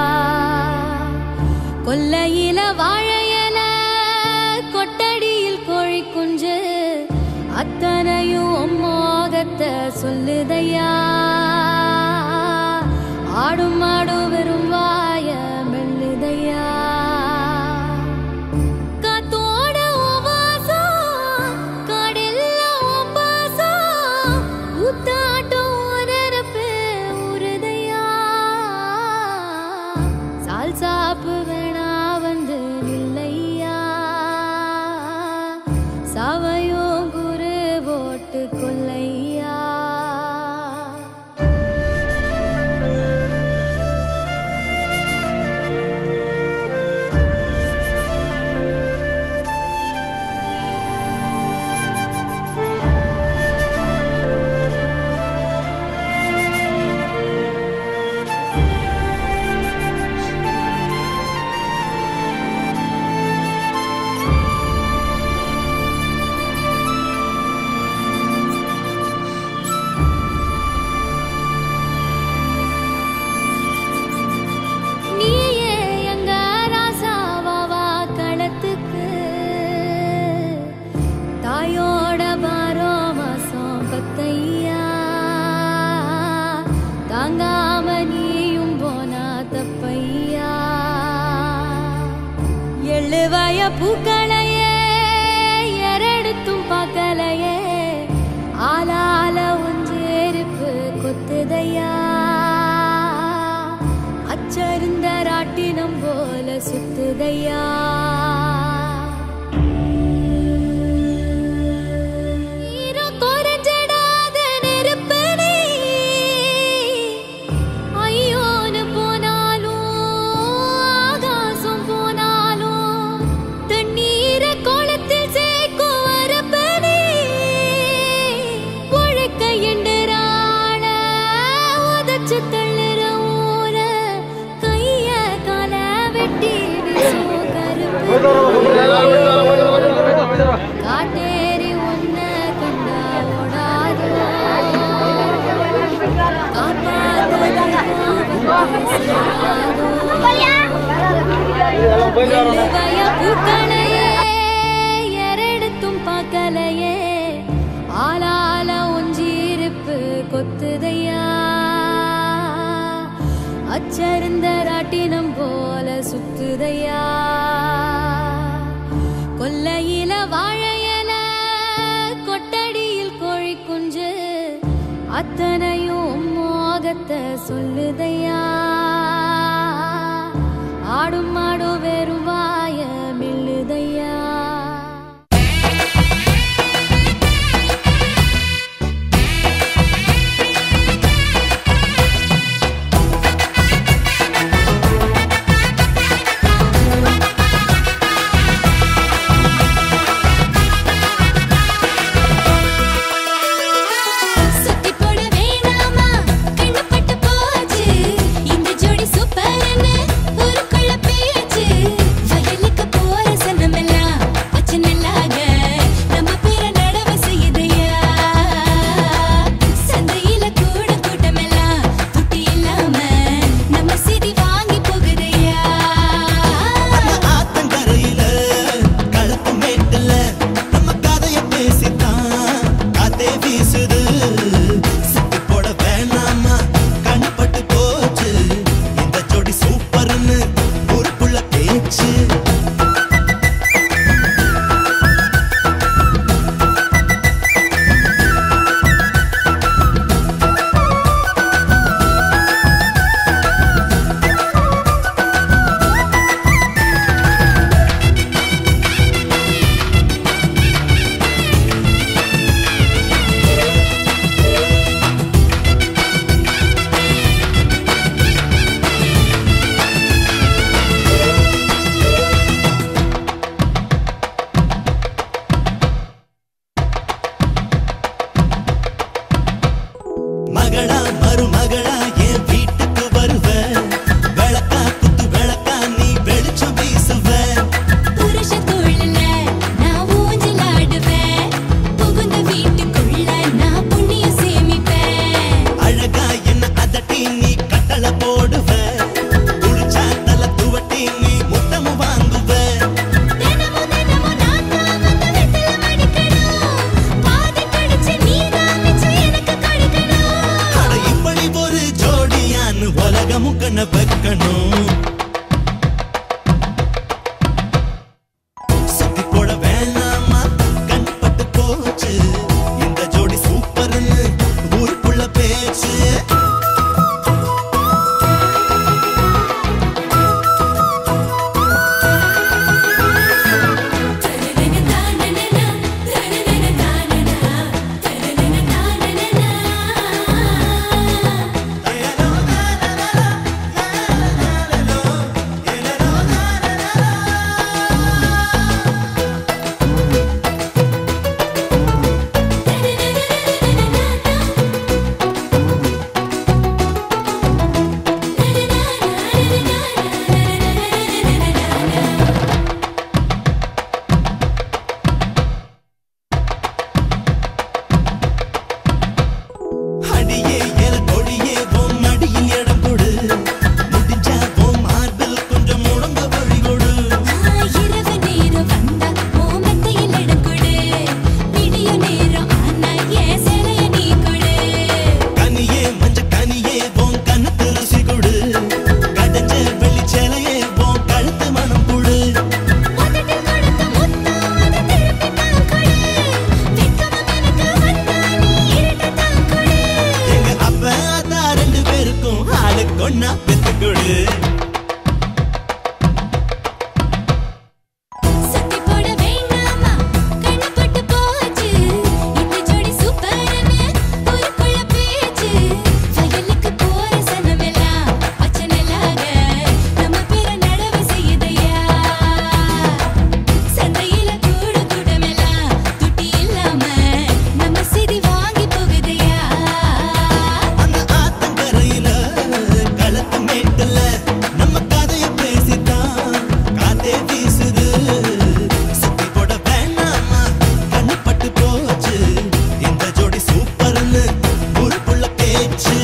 கொல்லையில வாழையல கொட்டடியில் கோழி குஞ்சு அத்தனையும் மோகத்தை சொல்லுதையா ஆடும் ஆடும் வெறும் வாய மெல்லுதையா காத்தோட உவாசம் காடெல்லாம் உபாசம் ஊத்தாட்டம் உணரப்பு உருதையா சால் சாப்பு வேணா வந்து நில்லையா சாவையோ குரு போட்டு கொல்லையா நீயே எங்க ராசாவா களத்துக்கு தாயோட பாரோ மாசம் பத்தையா தாங்காம நீயும் போனா தப்பையா எழுவாய பூக்களையே எரெடுத்தும் பார்க்கலையே ஆளால ஒஞ்சேருப்பு கொத்துதையா அச்சருந்த ராட்டினம் போல சுத்துதையா ஈரம் குறைஞ்சிடாத நெருப்பு நீ ஐயோன்னு போனாலும் ஆகாசம் போனாலும் தண்ணீரை குளத்தில் சேர்க்கும் வரப்பு நீ உழைக்க எண்டுறாள உதச்சு தள்ளுற ஊர கைய கால வெட்டி வீசும் கருப்பு காட்டேரி ஒன்ன கண்டா ஓடாது எழுவாய பூக்களையே எரெடுத்தும் பார்க்கலையே ஆளால ஒஞ்சிருப்பு கொத்துதையா அச்சருந்த ராட்டினம் போல சுத்துதையா கொல்லையில வாழையல கொட்டடியில் கோழி குஞ்சு அத்தனையும் மோகத்தை சொல்லுதையா ஆடும் ஆடும் வெறும் வாய மெல்லுதையா மகளா மருமகளா என் வீட்டுக்கு வருவ விளக்கா குத்து விளக்கா நீ வெளிச்சம் வீசுவ புருஷ தோள்ல நான் ஊஞ்சலாடுவேன் புகுந்த வீட்டுக்குள்ள நான் புண்ணியம் சேமிப்பேன் அழகா என்ன அதட்டி நீ கட்டளை போடுவ குளிச்சா தலை துவட்டி நீ முத்தமும் வாங்குவ தினமும் தினமும் நான் தான் வந்து வெத்தல மடிக்கணும் பாதி கடிச்சு நீ தான் மிச்சம் எனக்கு கொடுக்கணும் அட இப்படி ஒரு ஜோடியான்னு உலகமும் கண்ண வைக்கணும் சுத்தி போட வேணாமா கண் பட்டு போச்சு இந்த ஜோடி சூப்பர்னு ஊருக்குள்ள பேச்சு அடியே எல கொடியே உன் மடியில் இடம் கொடு முடிஞ்சா உன் மார்பில் கொஞ்சம் முடங்க வழி கொடு இரவு நேரம் வந்தா உன் மெத்தையில் இடம் கொடு விடிய நேரம் ஆனா என் சிலைய நீ கொடு கனியே மஞ்ச கனியே உன் கண்ணுக்கு ருசி கொடு கடைஞ்ச வெளிச்சலையே உன் கழுத்து மனம் கொடு உதட்டில் கொடுத்த முத்தம் அதை திருப்பி தான் கொடு வெட்கமும் எனக்கு வந்தா நீ இருட்ட தான் கொடு எங்க அப்பா அத்தா ரெண்டு பேருக்கும் ஆளுக்கு ஒண்ணா பெத்து கொடு சுத்தி போட வேண்டாமா கண்ணு பட்டு போச்சு இந்த ஜோடி சூப்பர்னு ஊருக்குள்ள பேச்சு வயலுக்கு போற சனமெல்லாம் பச்சனலாக நம்ம பேர நடவு செய்யுதையா சந்தையில கூடு கூடமெல்லாம் துட்டி இல்லாம நம்ம சிதி வாங்கி போகுதையா அந்த ஆத்தங்கரையில களத்து மேட்டுல நம்ம கதைய பேசித்தான் காத்தே வீசுது சுத்தி போட வேணாமா கண்ணு பட்டு போச்சு இந்த ஜோடி சூப்பர்னு ஊருக்குள்ள பேச்சு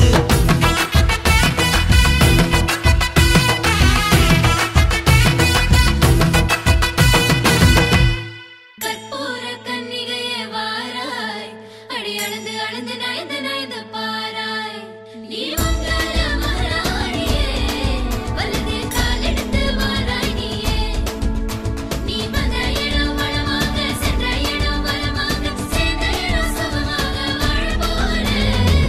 கற்பூர கன்னிகையே வாராய் அடி அளந்து அளந்து நயந்து நயந்து பாராய் நீ மங்கள மகாராணியே வலது கால் எடுத்து வாராய் நீயே நீ வந்த இடம் வளமாக சென்ற இடம் வரமாக சேர்ந்த இடம் சுகமாக வாழ போறேன்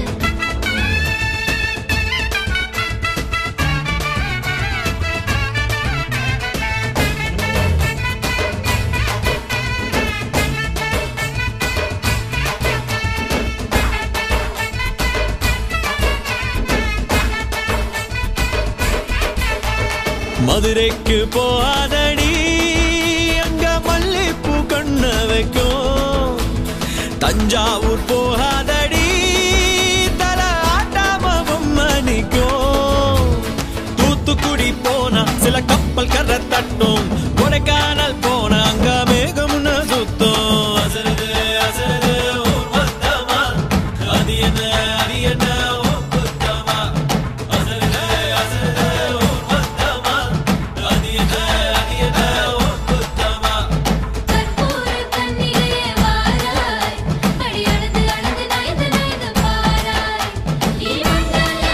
மதுரைக்கு போகாதடி அங்க மல்லிப்பூ கண்ண வைக்கும் தஞ்சாவூர் போகாதடி தல ஆட்டாம பொம்மணிக்கும் தூத்துக்குடி போனா சில கப்பல் கரை தட்டும் கொடைக்கானல் போனா அங்க மேகம்னு சுத்தும் அசருது அசருது ஊர் மொத்தமா அது என்ன ஊர் குத்தமா அசருது அசருது ஊர் மொத்தமா அது என்ன ஊர் குத்தமா கற்பூர கன்னிகையே வாராய் அடி அளந்து அளந்து நயந்து நயந்து பாராய் நீ மங்கள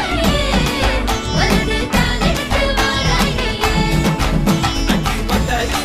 மகாராணியே வலது கால் எடுத்து வாராய் நீயே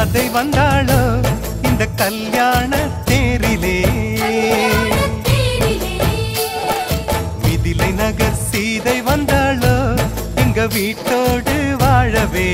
ராதை வந்தாளோ இந்த கல்யாண தேரிலே மிதிலை நகர் சீதை வந்தாளோ எங்க வீட்டோடு வாழவே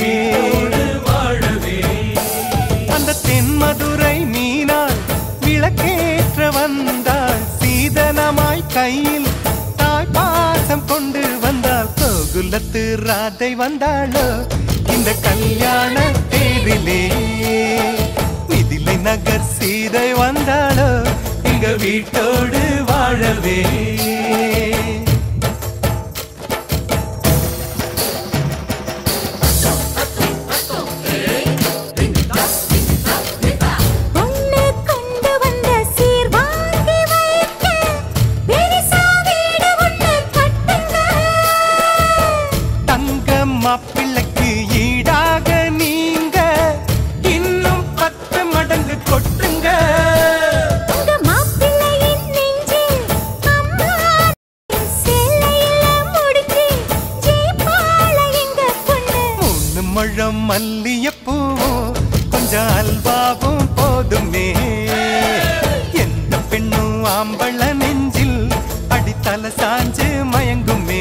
அந்த தென்மதுரை மீனாள் விளக்கேற்ற வந்தாள் சீதனமாய் கையில் தாய் பாசம் கொண்டு வந்தாள் கோகுலத்து ராதை வந்தாளோ இந்த கல்யாண தேரிலே மிதிலை நகர் சீதை வந்தாளோ எங்க வீட்டோடு வாழவே மாப்பிள்ளைக்கு ஈடாக நீங்க இன்னும் 10 மடங்கு கொட்டுங்க மாப்பிள்ளையின் நெஞ்சில் அம்மா சேலையில முடிச்சு ஜீபால எங்க பொண்ணு 3 முழம் மல்லிகைப்பூவும் கொஞ்சம் அல்வாவும் போதுமே எந்த பெண்ணும் ஆம்பள நெஞ்சில் அடித்தல சாஞ்சு மயங்குமே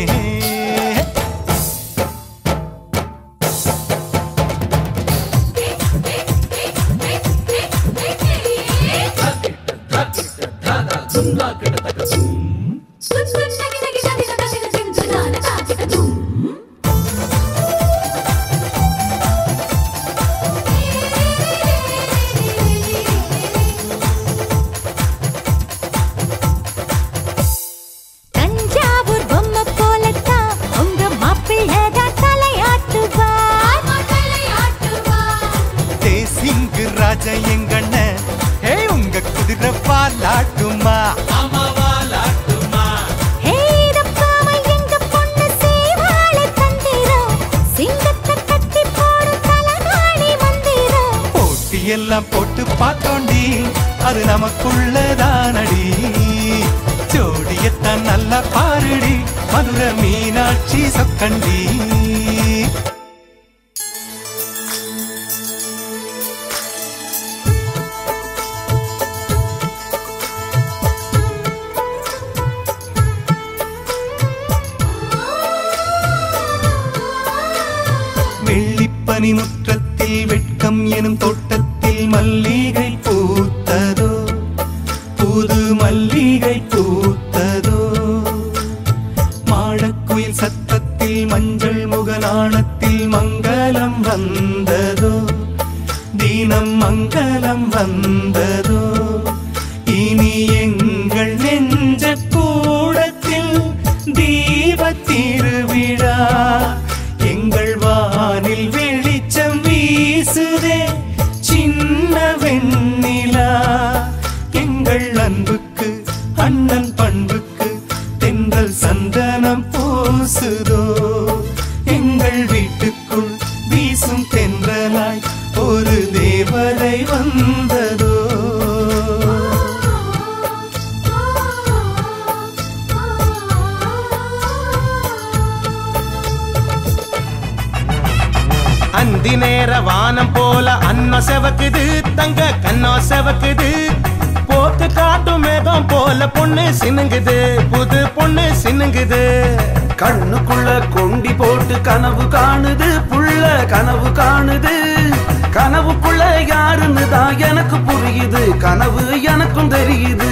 தஞ்சாவூர் பொம்மை போலத்தான் உங்க மாப்பிள்ளதான் தலையாட்டுவா தேசிங்கு ராஜா எங்கண்ண ஹே உங்க குதிரை பாலாட்டுமா எல்லாம் போட்டு பார்த்தோண்டி அது நமக்குள்ளதானடி ஜோடியத்தான் நல்லா பாருடி மதுரை மீனாட்சி சொக்கண்டி வெள்ளிப்பனி முற்றத்தில் வெட்கம் எனும் தோட்டத்தில் மல்லிகை பூத்ததோ புது மல்லிகை பூத்ததோ மாடக்குயில் சத்தத்தில் மஞ்சள் முகநாணத்தில் மங்களம் வந்ததோ தீனம் மங்களம் வந்ததோ இனி எங்கள் நெஞ்ச கூடத்தில் தீப திருவிழா எங்கள் வானில் வெளிச்சம் வீசுதே சின்ன வெண்ணிலா எங்கள் அன்புக்கு அண்ணன் பண்புக்கு தென்றல் சந்தனம் பூசுதோ எங்கள் வீட்டுக்குள் வீசும் தென்றலாய் ஒரு தேவதை வந்ததோ அந்தி நேர வானம் போல அன்ன செவக்குது தங்க கண்ணா செவக்குது போக்கு காட்டும் மேகம் போல பொண்ணு சினுங்குது புது பொண்ணு சினுங்குது கண்ணுக்குள்ள கொண்டி போட்டு கனவு காணுது புள்ள கனவு காணுது கனவுக்குள்ள யாருன்னு தான் எனக்கு புரியுது கனவு எனக்கும் தெரியுது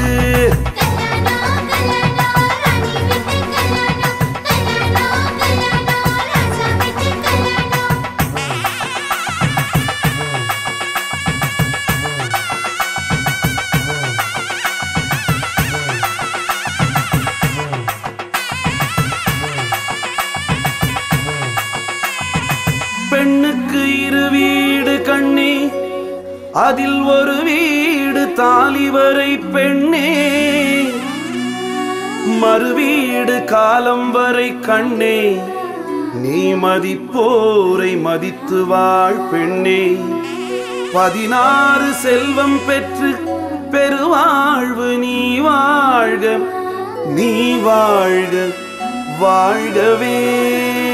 பெண்ணுக்கு 2 வீடு கண்ணே அதில் ஒரு வீடு தாலி வரை பெண்ணே மறுவீடு காலம் வரை கண்ணே நீ மதிப்போரை மதித்து வாழ் பெண்ணே 16 செல்வம் பெற்று பெருவாழ்வு நீ வாழ்க வாழ்கவே